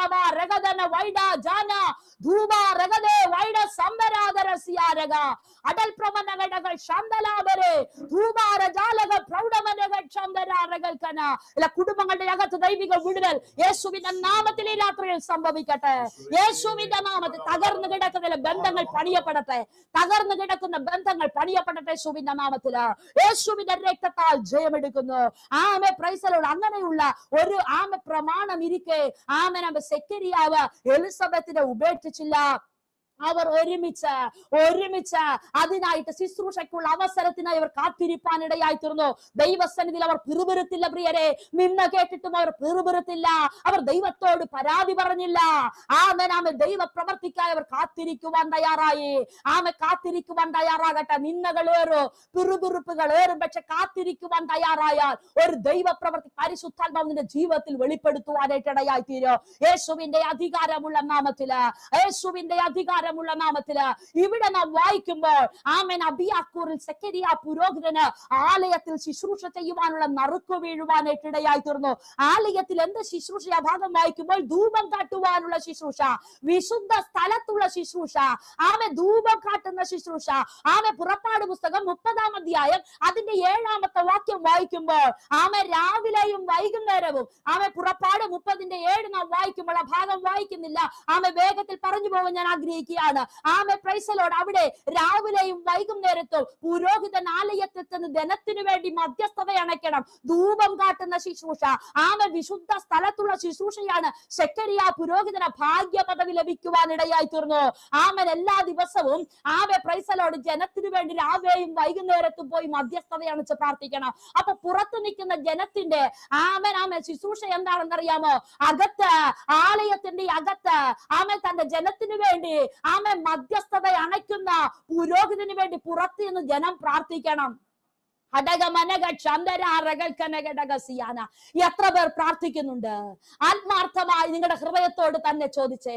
കുടുംബങ്ങളുടെ അകത്ത് ദൈവിക വിടുതൽ യേശുവിന്റെ നാമത്തിൽ ഈ രാത്രിയിൽ സംഭവിക്കട്ടെ. യേശുവിന്റെ നാമത്തിൽ തകർന്നു കിടക്കുന്ന ബന്ധങ്ങൾ പണിയപ്പെടട്ടെ. തകർന്നു കിടക്കുന്ന ബന്ധങ്ങൾ പണിയപ്പെടട്ടെ യേശുവിന്റെ നാമത്തില്. യേശുവിന്റെ രക്തത്താൽ ജയമെടുക്കുന്നു. ആമേ പ്രൈസ് ദി ലോർഡ്. അങ്ങനെയുള്ള ഒരു പ്രമാണം ഇരിക്കെ സെക്കരിയാവ് എലിസബത്തിനെ ഉപേക്ഷിച്ചില്ല. അവർ ഒരുമിച്ച് അതിനായിട്ട് ശുശ്രൂഷയ്ക്കുള്ള അവസരത്തിനായി അവർ കാത്തിരിപ്പാനിടയായി തീർന്നു. ദൈവസന്നിധിയിൽ അവർ പിറുപിറുത്തില്ല പ്രിയരെ. നിന്ന് കേട്ടിട്ടും അവർ പിറുപിറുത്തില്ല. അവർ ദൈവത്തോട് പരാതി പറഞ്ഞില്ല. ദൈവ പ്രവർത്തിക്കായി അവർ കാത്തിരിക്കുവാൻ തയ്യാറായി. കാത്തിരിക്കുവാൻ തയ്യാറാകട്ടെ. നിന്ദകളേറും, പിറുപിറുപ്പുകളേറും, പക്ഷെ കാത്തിരിക്കുവാൻ തയ്യാറായാൽ ഒരു ദൈവ പ്രവർത്തി പരിശുദ്ധാത്മാവിന്റെ ജീവിതത്തിൽ വെളിപ്പെടുത്തുവാനായിട്ട് ഇടയായി തീരും. യേശുവിന്റെ അധികാരമുള്ള നാമത്തില്, യേശുവിന്റെ അധികാരമുള്ള നാമത്തില് ഇവിടെ നാം വായിക്കുമ്പോൾ അബിയാക്കൂറിൽ സെക്കരിയ പുരോഹിതന് ആലയത്തിൽ ശുശ്രൂഷ ചെയ്യുവാനുള്ള നറുക്കു വീഴുവാനായിട്ട് ഇടയായി തീർന്നു. ആലയത്തിൽ എന്ത് ശുശ്രൂഷ ഭാഗം വായിക്കുമ്പോൾ ധൂപം കാട്ടുവാനുള്ള ശുശ്രൂഷ, വിശുദ്ധ സ്ഥലത്തുള്ള ശുശ്രൂഷ, ധൂപം കാട്ടുന്ന ശുശ്രൂഷ. പുറപ്പാട് പുസ്തകം 30-ാം അധ്യായം അതിന്റെ 7-ാമത്തെ വാക്യം വായിക്കുമ്പോൾ രാവിലെയും വൈകുന്നേരവും പുറപ്പാട് 30-ന്റെ 7 നാം വായിക്കുമ്പോൾ ആ ഭാഗം വായിക്കുന്നില്ല. വേഗത്തിൽ പറഞ്ഞു പോകാൻ ഞാൻ ആഗ്രഹിക്കുക. പ്രാർത്ഥിക്കുകയാണ്. ആമേ പ്രൈസ് ദി ലോർഡ്. അവിടെ രാവിലെയും വൈകുന്നേരത്തും പുരോഹിതൻ ആലയത്തിൽ നിന്ന് ജനത്തിനു വേണ്ടി മധ്യസ്ഥത അണയ്ക്കണം, ധൂപം കാട്ടുന്ന ശുശ്രൂഷ. ആമേ വിശുദ്ധ സ്ഥലത്തുള്ള ശുശ്രൂഷയാണ് സെക്കരിയ പുരോഹിതന ഭാഗ്യ പദവി ലഭിക്കുവാനിടയായി തീർന്നു. ആമൻ എല്ലാ ദിവസവും ആമേ പ്രൈസ് ദി ലോർഡ് ജനത്തിനു വേണ്ടി രാവിലെയും വൈകുന്നേരത്തും പോയി മധ്യസ്ഥത അണച്ച് പ്രാർത്ഥിക്കണം. അപ്പൊ പുറത്തു നിൽക്കുന്ന ജനത്തിന്റെ ആമൻ ആമേ ശുശ്രൂഷ എന്താണെന്നറിയാമോ? അകത്ത് ആലയത്തിന്റെ അകത്ത് ആമേ തന്റെ ജനത്തിനു വേണ്ടി ആമേ മധ്യസ്ഥത അണയ്ക്കുന്ന പുരോഹിതന് വേണ്ടി പുറത്ത് നിന്ന് ജനം പ്രാർത്ഥിക്കണം. എത്ര പേർ പ്രാർത്ഥിക്കുന്നുണ്ട്? ആത്മാർത്ഥമായി നിങ്ങളുടെ ഹൃദയത്തോട് തന്നെ ചോദിച്ചേ.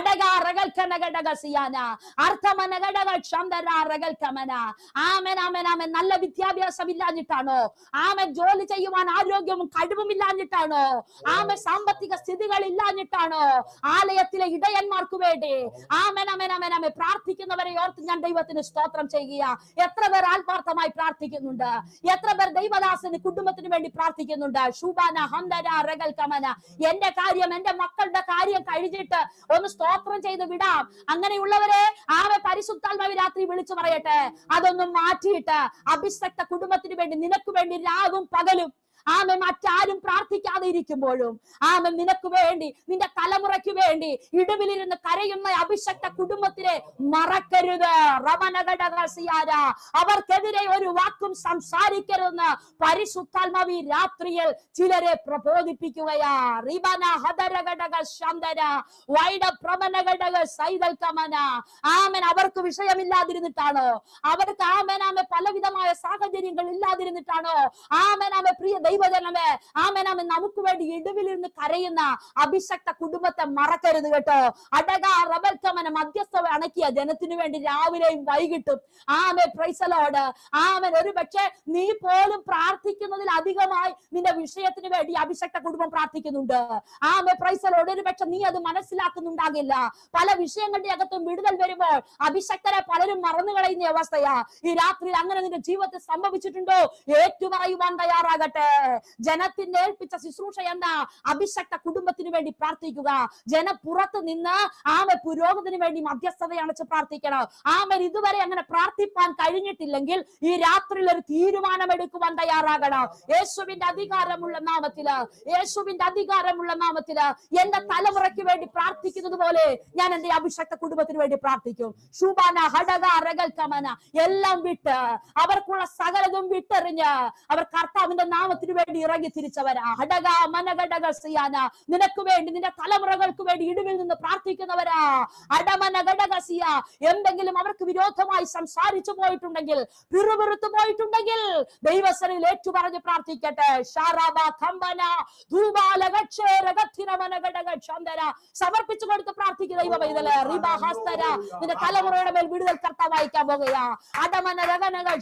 നല്ല വിദ്യാഭ്യാസം ഇല്ലാഞ്ഞിട്ടാണോ? ജോലി ചെയ്യുവാൻ ആരോഗ്യവും കഴിവും ഇല്ലാഞ്ഞിട്ടാണോ? സാമ്പത്തിക സ്ഥിതികൾ ഇല്ലാഞ്ഞിട്ടാണോ? ആലയത്തിലെ ഇടയന്മാർക്ക് വേണ്ടി പ്രാർത്ഥിക്കുന്നവരെ ഓർത്ത് ഞാൻ ദൈവത്തിന് സ്തോത്രം ചെയ്യുക. എത്ര പേർ ആത്മാർത്ഥമായി പ്രാർത്ഥിക്കുന്നുണ്ട്? എത്ര പേർ ദൈവദാസന് കുടുംബത്തിന് വേണ്ടി പ്രാർത്ഥിക്കുന്നുണ്ട്? ശുഭാന ഹന്തര റഗൽ കമന. എന്റെ കാര്യം, എന്റെ മക്കളുടെ കാര്യം കഴിഞ്ഞിട്ട് ഒന്ന് സ്തോത്രം ചെയ്ത് വിടാം. അങ്ങനെയുള്ളവരെ പരിശുദ്ധാത്മാവ് രാത്രി വിളിച്ചു പറയട്ടെ, അതൊന്നും മാറ്റിയിട്ട് അഭിഷക്ത കുടുംബത്തിന് വേണ്ടി, നിനക്ക് വേണ്ടി രാവും പകലും മറ്റാരും പ്രാർത്ഥിക്കാതെ ഇരിക്കുമ്പോഴും നിനക്ക് വേണ്ടി, നിന്റെ തലമുറയ്ക്ക് വേണ്ടി ഇടവിലിരുന്ന് കരയുന്ന അഭിഷക്ത കുടുംബത്തിനെ മറക്കരുത്. അവർക്കെതിരെ ഒരു വാക്കും സംസാരിക്കരുതെന്ന് പരിശുദ്ധാത്മാവ് രാത്രിയിൽ ചിലരെ പ്രബോധിപ്പിക്കുകയാ. അവർക്ക് വിഷയമില്ലാതിരുന്നിട്ടാണോ? അവർക്ക് പലവിധമായ സാഹചര്യങ്ങൾ ഇല്ലാതിരുന്നിട്ടാണോ? പ്രിയ ദൈവജനമേ, നമുക്ക് വേണ്ടി ഇടവിലിരുന്ന് കരയുന്ന അഭിഷക്ത കുടുംബത്തെ മറക്കരുത് കേട്ടോ. മധ്യസ്ഥ അണക്കിയ ജനത്തിനു വേണ്ടി രാവിലെയും വൈകിട്ടും പ്രൈസ് ദി ലോർഡ്. ഒരു പക്ഷേ നീ പോലും പ്രാർത്ഥിക്കുന്നതിൽ അധികമായി നിന്റെ വിഷയത്തിന് വേണ്ടി അഭിഷക്ത കുടുംബം പ്രാർത്ഥിക്കുന്നുണ്ട്. Praise the lord. ഒരു പക്ഷെ നീ അത് മനസ്സിലാക്കുന്നുണ്ടാകില്ല. പല വിഷയങ്ങളുടെ അകത്തും വിടുതൽ വരുമ്പോൾ അഭിഷക്തരെ പലരും മറന്നു കളയുന്ന അവസ്ഥയാ. ഈ രാത്രി അങ്ങനെ നിന്റെ ജീവിതത്തിൽ സംഭവിച്ചിട്ടുണ്ടോ? ഏറ്റുപറയുവാൻ തയ്യാറാകട്ടെ. ജനത്തിന്റെ ഏൽപ്പിച്ച ശുശ്രൂഷ എന്താ? അഭിഷക്ത കുടുംബത്തിന് വേണ്ടി പ്രാർത്ഥിക്കുക. ജനപ്പുറത്ത് നിന്ന് പുരോഹിതന് വേണ്ടി മധ്യസ്ഥത അണച്ച് പ്രാർത്ഥിക്കണം. ഇതുവരെ അങ്ങനെ പ്രാർത്ഥിപ്പാൻ കഴിഞ്ഞിട്ടില്ലെങ്കിൽ ഈ രാത്രിയിൽ ഒരു തീരുമാനമെടുക്കുവാൻ തയ്യാറാകണം. യേശുവിന്റെ അധികാരമുള്ള നാമത്തില്, യേശുവിന്റെ അധികാരമുള്ള നാമത്തില് എന്റെ തലമുറയ്ക്ക് വേണ്ടി പ്രാർത്ഥിക്കുന്നത് പോലെ ഞാൻ എന്റെ അഭിഷക്ത കുടുംബത്തിന് വേണ്ടി പ്രാർത്ഥിക്കും. ശുഭാന ഹടക റഗൽ കമന എല്ലാം വിട്ട്, അവർക്കുള്ള സകലതും വിട്ടെറിഞ്ഞ് അവർ കർത്താവിന്റെ നാമത്തിന് വേണ്ടി ഇറങ്ങി തിരിച്ചവരാ. ഹടക മനഗടക സിയാന. നിനക്ക് വേണ്ടി, നിന്റെ തലമുറകൾക്ക് വേണ്ടി ഇടിവിൽ നിന്ന് പ്രാർത്ഥിക്കുന്നവരാ. അടമനഗടകസിയ. എന്തെങ്കിലും അവർക്ക് വിരോധമായി സംസാരിച്ചു പോയിട്ടുണ്ടെങ്കിൽ, പിറുപിറുത്തു പോയിട്ടുണ്ടെങ്കിൽ ദൈവസനിൽ ഏറ്റുപറഞ്ഞ് പ്രാർത്ഥിക്കട്ടെ. സമർപ്പിച്ചു കൊടുത്ത് പ്രാർത്ഥിക്കുക. ദൈവ പൈതലേ, നിന്റെ തലമുറയുടെ മേൽ വിടുതൽ കർത്താവ് അയക്കാൻ പോകുകയാ. അടമനരകനകൾ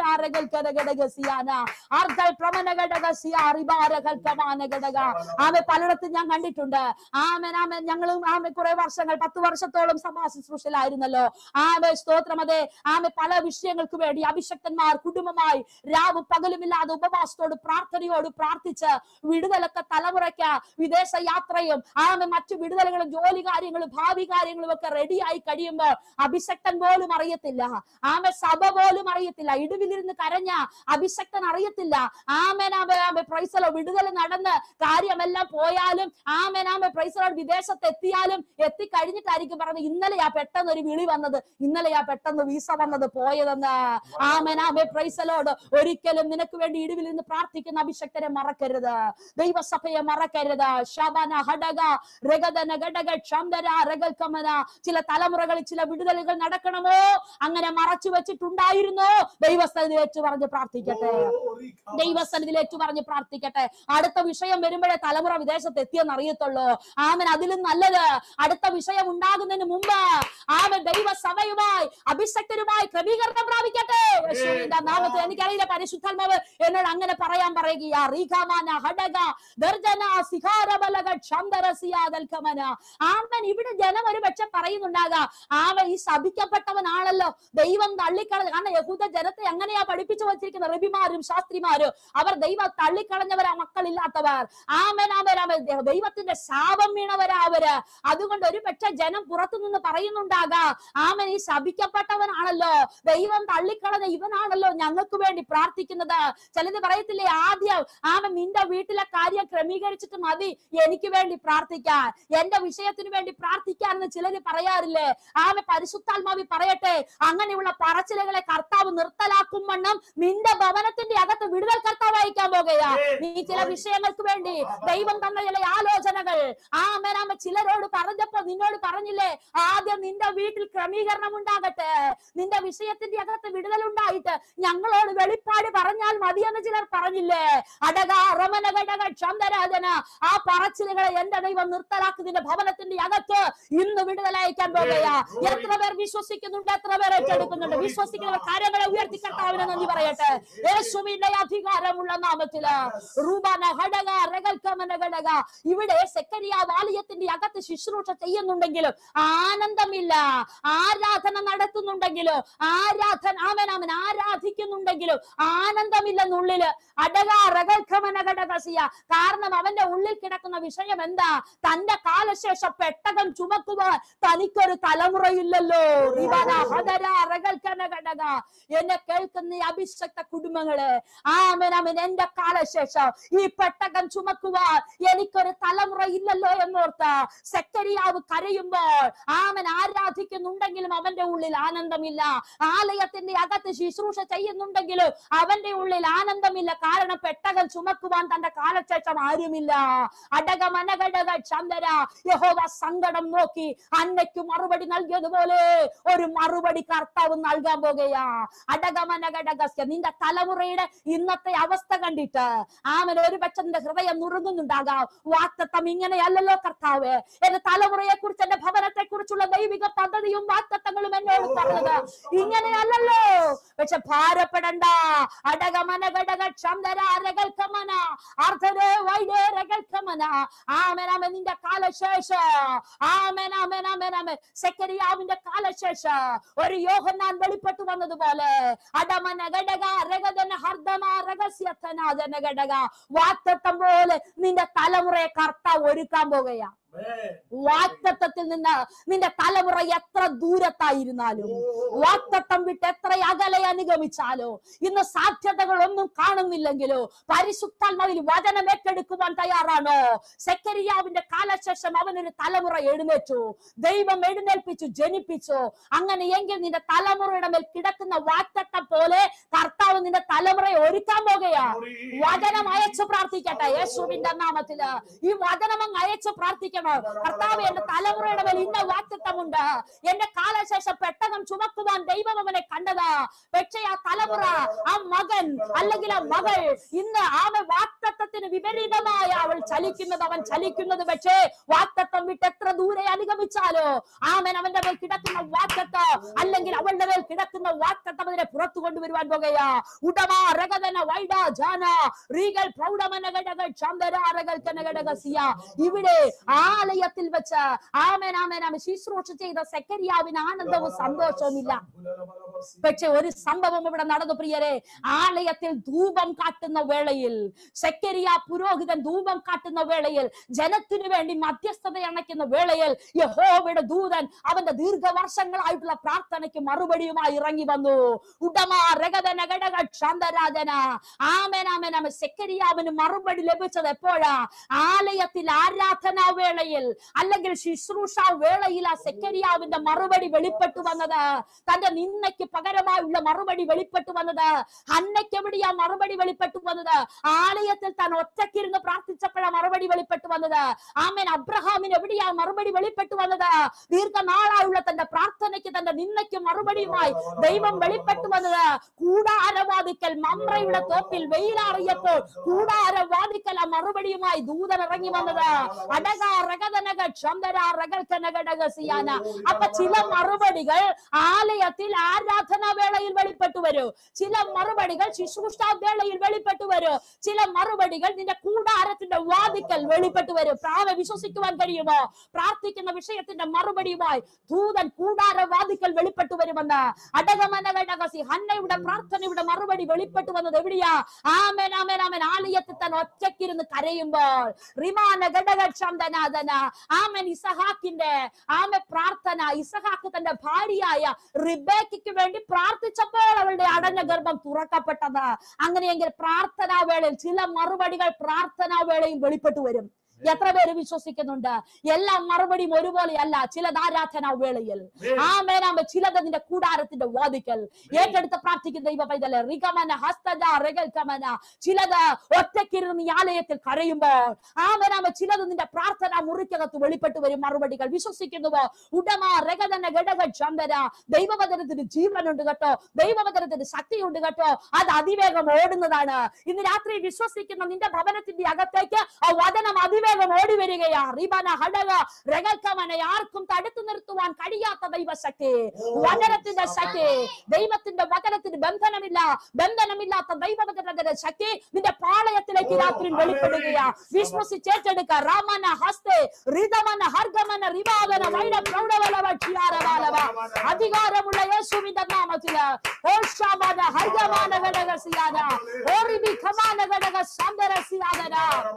പലയിടത്തും ഞാൻ കണ്ടിട്ടുണ്ട്. ഞങ്ങളും കുറെ വർഷങ്ങൾ, 10 വർഷത്തോളം സഭാ ശുശ്രൂഷയിലായിരുന്നല്ലോ. സ്തോത്രം. അതെ, പല വിഷയങ്ങൾക്ക് വേണ്ടി അഭിഷക്തന്മാർ കുടുംബമായി രാവും പകലുമില്ലാതെ ഉപവാസത്തോട് പ്രാർത്ഥനയോട് പ്രാർത്ഥിച്ച് വിടുതലൊക്കെ തലമുറയ്ക്ക് വിദേശ യാത്രയും മറ്റു വിടുതലുകളും ജോലി കാര്യങ്ങളും ഭാവി കാര്യങ്ങളും ഒക്കെ റെഡിയായി കഴിയുമ്പോൾ അഭിഷക്തൻ പോലും അറിയത്തില്ല, സഭ പോലും അറിയത്തില്ല. ഇടിവിലിരുന്ന് കരഞ്ഞ അഭിഷക്തൻ അറിയത്തില്ല. പ്രൈസലോ വിടുതൽ നടന്ന് കാര്യമെല്ലാം പോയാലും പ്രൈസലോ വിദേശത്ത് എത്തിയാലും എത്തിക്കഴിഞ്ഞിട്ടായിരിക്കും പറഞ്ഞത്, ഇന്നലെയാ പെട്ടെന്ന് ഒരു വിളി വന്നത്, ഇന്നലെയാ പെട്ടെന്ന് വീസ വന്നത് പോയതെന്ന്. പ്രൈസലോട് ഒരിക്കലും നിനക്ക് വേണ്ടി ഇടിവിൽ നിന്ന് പ്രാർത്ഥിക്കുന്ന അഭിഷക്തരെ മറക്കരുത്, ദൈവസഭയെ മറക്കരുത്. ശബന ഹടക രഗദന ഗടക ക്ഷന്തര രഗൽ കമന. ചില തലമുറകളിൽ ചില വിടുതലുകൾ നടക്കണമോ? അങ്ങനെ മറച്ചു വെച്ചിട്ടുണ്ടായിരുന്നു. ദൈവസ്ഥനിൽ ഏറ്റു പറഞ്ഞ് പ്രാർത്ഥിക്കട്ടെ, ദൈവസന്നിധിയിൽ ഏറ്റു പറഞ്ഞ് പ്രാർത്ഥിക്കട്ടെ. അടുത്ത വിഷയം വരുമ്പോഴേ തലമുറ വിദേശത്ത് എത്തിയെന്ന് അറിയത്തുള്ളൂ. അതിലും നല്ലത് അടുത്ത വിഷയം ഉണ്ടാകുന്നതിന് മുമ്പ് ദൈവസഭയുമായി അഭിഷക്തരുമായി ക്രമീകരണം പ്രാപിക്കട്ടെ. യേശുവിന്റെ നാമത്തിൽ. എനിക്കറിയില്ല, പരിശുദ്ധാത്മാവ് എന്നോട് അങ്ങനെ പറയാൻ പറയുകയാ. റീഖാമാന ഹടക ദർജന സിഖാരബലക ആമൻ. ഇവിടെ ജനം ഒരു പക്ഷെ പറയുന്നുണ്ടാകാം, ആമൻ ഈ ശപിക്കപ്പെട്ടവനാണല്ലോ, ദൈവം തള്ളിക്കളഞ്ഞ. കാരണം യഹൂദ ജനത്തെ എങ്ങനെയാ പഠിപ്പിച്ചു വച്ചിരിക്കുന്ന റബിമാരും ശാസ്ത്രിമാരും, അവർ ദൈവം തള്ളിക്കളഞ്ഞവരാ, മക്കളില്ലാത്തവർ. ആമൻ ആമൻ ആമൻ. ദൈവത്തിന്റെ ശാപം വീണവരാ അവര്. അതുകൊണ്ട് ഒരു പക്ഷെ ജനം പുറത്തു നിന്ന് പറയുന്നുണ്ടാകാം, ആമൻ ഈ ശപിക്കപ്പെട്ടവനാണല്ലോ, ദൈവം തള്ളിക്കളഞ്ഞ ഇവനാണല്ലോ ഞങ്ങൾക്ക് വേണ്ടി പ്രാർത്ഥിക്കുന്നത്. ചിലത് പറയത്തില്ലേ, ആദ്യം ആമൻ നിന്റെ വീട്ടിലെ കാര്യം ക്രമീകരിച്ചിട്ട് മതി എനിക്ക് വേണ്ടി പ്രാർത്ഥിക്കാൻ, എന്റെ വിഷയത്തിന് വേണ്ടി പ്രാർത്ഥിക്കാൻ എന്ന് ചിലര് പറയാറില്ലേ? ആമൻ. പരിശുദ്ധാത്മാവി പറയട്ടെ, അങ്ങനെയുള്ള പറച്ചിലുകളെ കർത്താവ് നിർത്തലാക്കും വണ്ണം നിന്റെ ഭവനത്തിന്റെ അകത്ത് വിടുതൽ കർത്താവ് അയക്കാൻ പോകുകയാ. നീ ചില വിഷയങ്ങൾക്ക് വേണ്ടി ദൈവം തന്ന ചില ആലോചനകൾ ആമേൻ ആമേൻ ചിലരോട് പറഞ്ഞപ്പോ നിന്നോട് പറഞ്ഞില്ലേ, ആദ്യം നിന്റെ വീട്ടിൽ ക്രമീകരണം ഉണ്ടാകട്ടെ, നിന്റെ വിഷയത്തിന്റെ അകത്ത് വിടുതൽ ഉണ്ടായിട്ട് ഞങ്ങളോട് വെളിപ്പാട് പറഞ്ഞാൽ മതിയെന്ന് ചിലർ പറഞ്ഞില്ലേ? ചന്ദ്രരാജന ആ പറച്ചിലുകളെ എന്റെ ദൈവം നിർത്തലാക്കി നിന്റെ ഭവനത്തിന്റെ അകത്ത് ഇന്ന് വിടുതൽ അയക്കാൻ പോകുകയാ. എത്ര പേർ വിശ്വസിക്കുന്നുണ്ട്? എത്ര പേർ ഏറ്റെടുക്കുന്നുണ്ട്? വിശ്വസിക്കുന്ന കാര്യങ്ങളെ ഉയർത്തി കർത്താവിനെ നന്ദി പറയട്ടെ. യേശുവിന്റെ അധികാരമുള്ള നാമത്തില് ഇവിടെ സെക്കരിയാവ് ആലയത്തിന്റെ അകത്ത് ശുശ്രൂഷ ചെയ്യുന്നുണ്ടെങ്കിലും ആനന്ദമില്ല, ആരാധന നടത്തുന്നുണ്ടെങ്കിലും ആരാധിക്കുന്നുണ്ടെങ്കിലും ആനന്ദമില്ലെന്നുള്ളില് കാരണം അവന്റെ ഉള്ളിൽ കിടക്കുന്ന വിഷയം എന്താ? തന്റെ കാലശേഷം പെട്ടകം ചുമക്കുവാൻ തനിക്കൊരു തലമുറയില്ലല്ലോ. എന്നെ കേൾക്കുന്ന അഭിഷക്ത കുടുംബങ്ങള്, ആമേൻ, എന്റെ കാലശേഷം ഈ പെട്ടകം ചുമക്കുവാൻ എനിക്കൊരു തലമുറ ഇല്ലല്ലോ എന്നോർത്ത സെക്കരിയാവ് കരയുമ്പോൾ ആമൻ ആരാധിക്കുന്നുണ്ടെങ്കിലും അവന്റെ ഉള്ളിൽ ആനന്ദമില്ല. ആലയത്തിന്റെ അകത്ത് ശുശ്രൂഷ ചെയ്യുന്നുണ്ടെങ്കിലും അവന്റെ ഉള്ളിൽ ആനന്ദമില്ല. കാരണം പെട്ടകം ചുമക്കുവാൻ തന്റെ കാലശേഷം ആരുമില്ല. ചന്ദ്ര യഹോവ സങ്കടം നോക്കി അന്നയ്ക്ക് മറുപടി നൽകിയതുപോലെ ഒരു മറുപടി കർത്താവ് നൽകാൻ പോകുകയാ. നിന്റെ തലമുറയുടെ ഇന്നത്തെ അവസ്ഥ കണ്ടിട്ട് ആമൻ ഒരു പക്ഷെ നിന്റെ ഹൃദയം നുറുങ്ങുന്നുണ്ടാകാം. വാഗ്ദത്തം ഇങ്ങനെയല്ലല്ലോ കർത്താവ്, എന്റെ തലമുറയെ കുറിച്ച് എന്റെ ഭവനത്തെ കുറിച്ചുള്ള ദൈവിക പദ്ധതിയും വാഗ്ദത്തങ്ങളും എന്നോട് പറഞ്ഞത് ഇങ്ങനെയല്ലല്ലോ. പക്ഷെ ഭാരപ്പെടണ്ട. നിന്റെ കാലശേഷം സെക്കരിയാവിന്റെ കാലശേഷം ഒരു യോഹന്നാൻ വെളിപ്പെട്ടു വന്നതുപോലെ വാഗ്ദത്തം പോലെ നിന്റെ തലമുറയെ കർത്താവ് ഒരുക്കാൻ പോകുകയാ. വാഗ്ദത്തത്തിൽ നിന്ന് നിന്റെ തലമുറ എത്ര ദൂരത്തായിരുന്നാലും, വാഗ്ദത്തം വിട്ട് എത്ര അകലെ അനുഗമിച്ചാലോ, ഇന്ന് സാധ്യതകളൊന്നും കാണുന്നില്ലെങ്കിലോ പരിശുദ്ധാത്മാവിൽ വചനം ഏറ്റെടുക്കുവാൻ തയ്യാറാണോ? സെക്കരിയാവിന്റെ കാലശേഷം അവനൊരു തലമുറ എഴുന്നേറ്റു, ദൈവം എഴുന്നേൽപ്പിച്ചു, ജനിപ്പിച്ചു. അങ്ങനെയെങ്കിൽ നിന്റെ തലമുറയുടെ മേൽ കിടക്കുന്ന വാഗ്ദത്തം പോലെ കർത്താവ് നിന്റെ തലമുറയെ ഒരുക്കാൻ പോകുകയാ. വചനം അയച്ചു പ്രാർത്ഥിക്കട്ടെ യേശുവിന്റെ നാമത്തില്. ഈ വചനം അങ്ങ് അയച്ചു പ്രാർത്ഥിക്കണം. കർത്താവ് എന്റെ തലമുറയുടെ മേൽ ഇന്ന വാഗ്ദത്തമുണ്ട്, എന്റെ കാലശേഷം പെട്ടകം ചുമക്കുവാൻ ദൈവം അവനെ കണ്ടതാ. പക്ഷേ ആ തലമുറ, ആ മകൻ അല്ലെങ്കിൽ ആ മകൾ ഇന്ന് വാഗ്ദത്തത്തിന് വിപരീതമായ അവൻ ചലിക്കുന്നത്. പക്ഷേ വാഗ്ദത്തം വിട്ട് എത്ര ദൂരെ അനുഗമിച്ചാലോ അവന്റെ മേൽ കിടക്കുന്ന വാഗ്ദത്തം അല്ലെങ്കിൽ അവളുടെ മേൽ കിടക്കുന്ന വാഗ്ദത്തം അതിനെ പുറത്തു കൊണ്ടുവരുവാൻ പോകുകയാ. ഇവിടെ ആലയത്തിൽ വെച്ച് ശുശ്രൂഷ ചെയ്ത സെക്കരിയാവിന് ആനന്ദവും സന്തോഷവുമില്ല. പക്ഷെ ഒരു സംഭവം ഇവിടെ നടന്നു പ്രിയരെ. ആലയത്തിൽ ധൂപം കാട്ടുന്ന വേളയിൽ, സെക്കരിയ പുരോഹിതൻ ധൂപം കാട്ടുന്ന വേളയിൽ, ജനത്തിനു വേണ്ടി മധ്യസ്ഥത അണയ്ക്കുന്ന വേളയിൽ യഹോവയുടെ ദൂതൻ അവന്റെ ദീർഘവർഷങ്ങളായിട്ടുള്ള പ്രാർത്ഥനയ്ക്ക് മറുപടിയുമായി ഇറങ്ങി വന്നു. സെക്കരിയാവിന് മറുപടി ലഭിച്ചത് എപ്പോഴാ? ആലയത്തിൽ ആരാധനാ വേളയിൽ അല്ലെങ്കിൽ ശുശ്രൂഷ വേളയിൽ ആ സെക്കരിയാവിന്റെ മറുപടി വെളിപ്പെട്ടു വന്നത്. തന്റെ നിന്നയ്ക്ക് പകരമായുള്ള മറുപടി വെളിപ്പെട്ടു വന്നത്. ഹന്നയ്ക്ക് എവിടെയാ മറുപടി വെളിപ്പെട്ടു വന്നത്? ആലയത്തിൽ താൻ ഒറ്റക്കിരുന്ന് പ്രാർത്ഥിച്ചപ്പോഴാണ് മറുപടി വെളിപ്പെട്ടു വന്നത്. ആമേൻ. അബ്രഹാമിന് എവിടെയാ മറുപടി വെളിപ്പെട്ടു വന്നത്? ദീർഘനാളായുള്ള തന്റെ പ്രാർത്ഥനയ്ക്ക്, തന്റെ നിന്നയ്ക്ക് മറുപടിയുമായി ദൈവം വെളിപ്പെട്ടു വന്നത് കൂടാരവാദിക്കൽ മമ്രയുടെ തോപ്പിൽ വെയിലാറിയപ്പോൾ കൂടാരവാദിക്കൽ ആ മറുപടിയുമായി ദൂതൻ ഇറങ്ങി വന്നത്. അപ്പൊ ചില മറുപടികൾ ആലയത്തിൽ ആരാധനാവേളയിൽ വെളിപ്പെട്ടു വരും, ചില മറുപടികൾ ശുശ്രൂഷാ വേളയിൽ വെളിപ്പെട്ടു വരും, ചില മറുപടികൾ നിന്റെ കൂടാരത്തിന്റെ വാതിക്കൽ വെളിപ്പെട്ടു വരും. വിശ്വസിക്കുവാൻ കഴിയുമോ? പ്രാർത്ഥിക്കുന്ന വിഷയത്തിന്റെ മറുപടിയുമായി ദൂതൻ കൂടാര വാതിക്കൽ വെളിപ്പെട്ടു വരുമെന്ന്. ഹന്നയുടെ പ്രാർത്ഥനയുടെ മറുപടി വെളിപ്പെട്ടു വന്നത് എവിടെയാ? ആമേൻ ആമേൻ ആമേൻ. ആലയത്തിൽ തന്നെ ഒറ്റയ്ക്കിരുന്ന് കരയുമ്പോൾ ആമേൻ ഇസഹാക്കിന്റെ പ്രാർത്ഥന, ഇസഹാക്ക് തന്റെ ഭാര്യയായ റിബേക്കയ്ക്ക് വേണ്ടി പ്രാർത്ഥിച്ചപ്പോൾ അവളുടെ അടഞ്ഞ ഗർഭം തുറക്കപ്പെട്ടത്. അങ്ങനെയെങ്കിൽ പ്രാർത്ഥനാ വേളയിൽ ചില മറുപടികൾ പ്രാർത്ഥനാ വേളയിൽ വെളിപ്പെട്ടു വരും. എത്ര പേര് വിശ്വസിക്കുന്നുണ്ട്? എല്ലാ മറുപടിയും ഒരുപോലെയല്ല. ചിലത് ആരാധനാ വേളയിൽ, ആമേനാമ, ചിലത് നിന്റെ കൂടാരത്തിന്റെ വാതിക്കൽ ഏറ്റെടുത്ത് പ്രാർത്ഥിക്കുന്ന ദൈവ പൈതലെ റിഗമന ഹസ്തജ റഗൽകമന. ചിലത് ഒറ്റയ്ക്കിരുന്ന് ഈ ആലയത്തിൽ കരയുമ്പോൾ ആമേനാമ, ചിലത് നിന്റെ പ്രാർത്ഥന മുറിക്കകത്ത് വെളിപ്പെട്ടു വരും മറുപടികൾ. വിശ്വസിക്കുന്നുവോ? ഉടമ രഗതന ഘടക ചന്ദന. ദൈവവചനത്തിന് ജീവനുണ്ട് കേട്ടോ, ദൈവവചനത്തിന് ശക്തിയുണ്ട് കേട്ടോ. അത് അതിവേഗം ഓടുന്നതാണ്. ഇന്ന് രാത്രി വിശ്വസിക്കുന്ന നിന്റെ ഭവനത്തിന്റെ അകത്തേക്ക് ആ വചനം അതിവേഗം ഓടി വരികയാ. റിബന ഹഡക രഗൽകമന. ആർക്കും തടുത്തു നിർത്തുവാൻ കഴിയാത്ത ദൈവശക്തി, വചനത്തിന്റെ ശക്തി, ദൈവത്തിന്റെ വചനത്തിന് ബന്ധനമില്ലാത്ത ദൈവവചനത്തിന്റെ ശക്തി നിന്റെ പാളയത്തിലേക്ക് രാത്രി വെളിപ്പെടുകയാ. വിശ്വസിച്ചേറ്റെടുക്ക. രാമന ഹസ്തേ റിദമന ഹർഗമന റിവാദന വൈര പ്രൗഢവലവ ചിയാരവാലവ. അധികാരമുള്ള യേശുവിന്റെ നാമത്തിൽ ഓഷാബന ഹർഗമന ഘടക സിയാന ഓറിബി ഖമാന ഘടക സന്ദര സിയാന.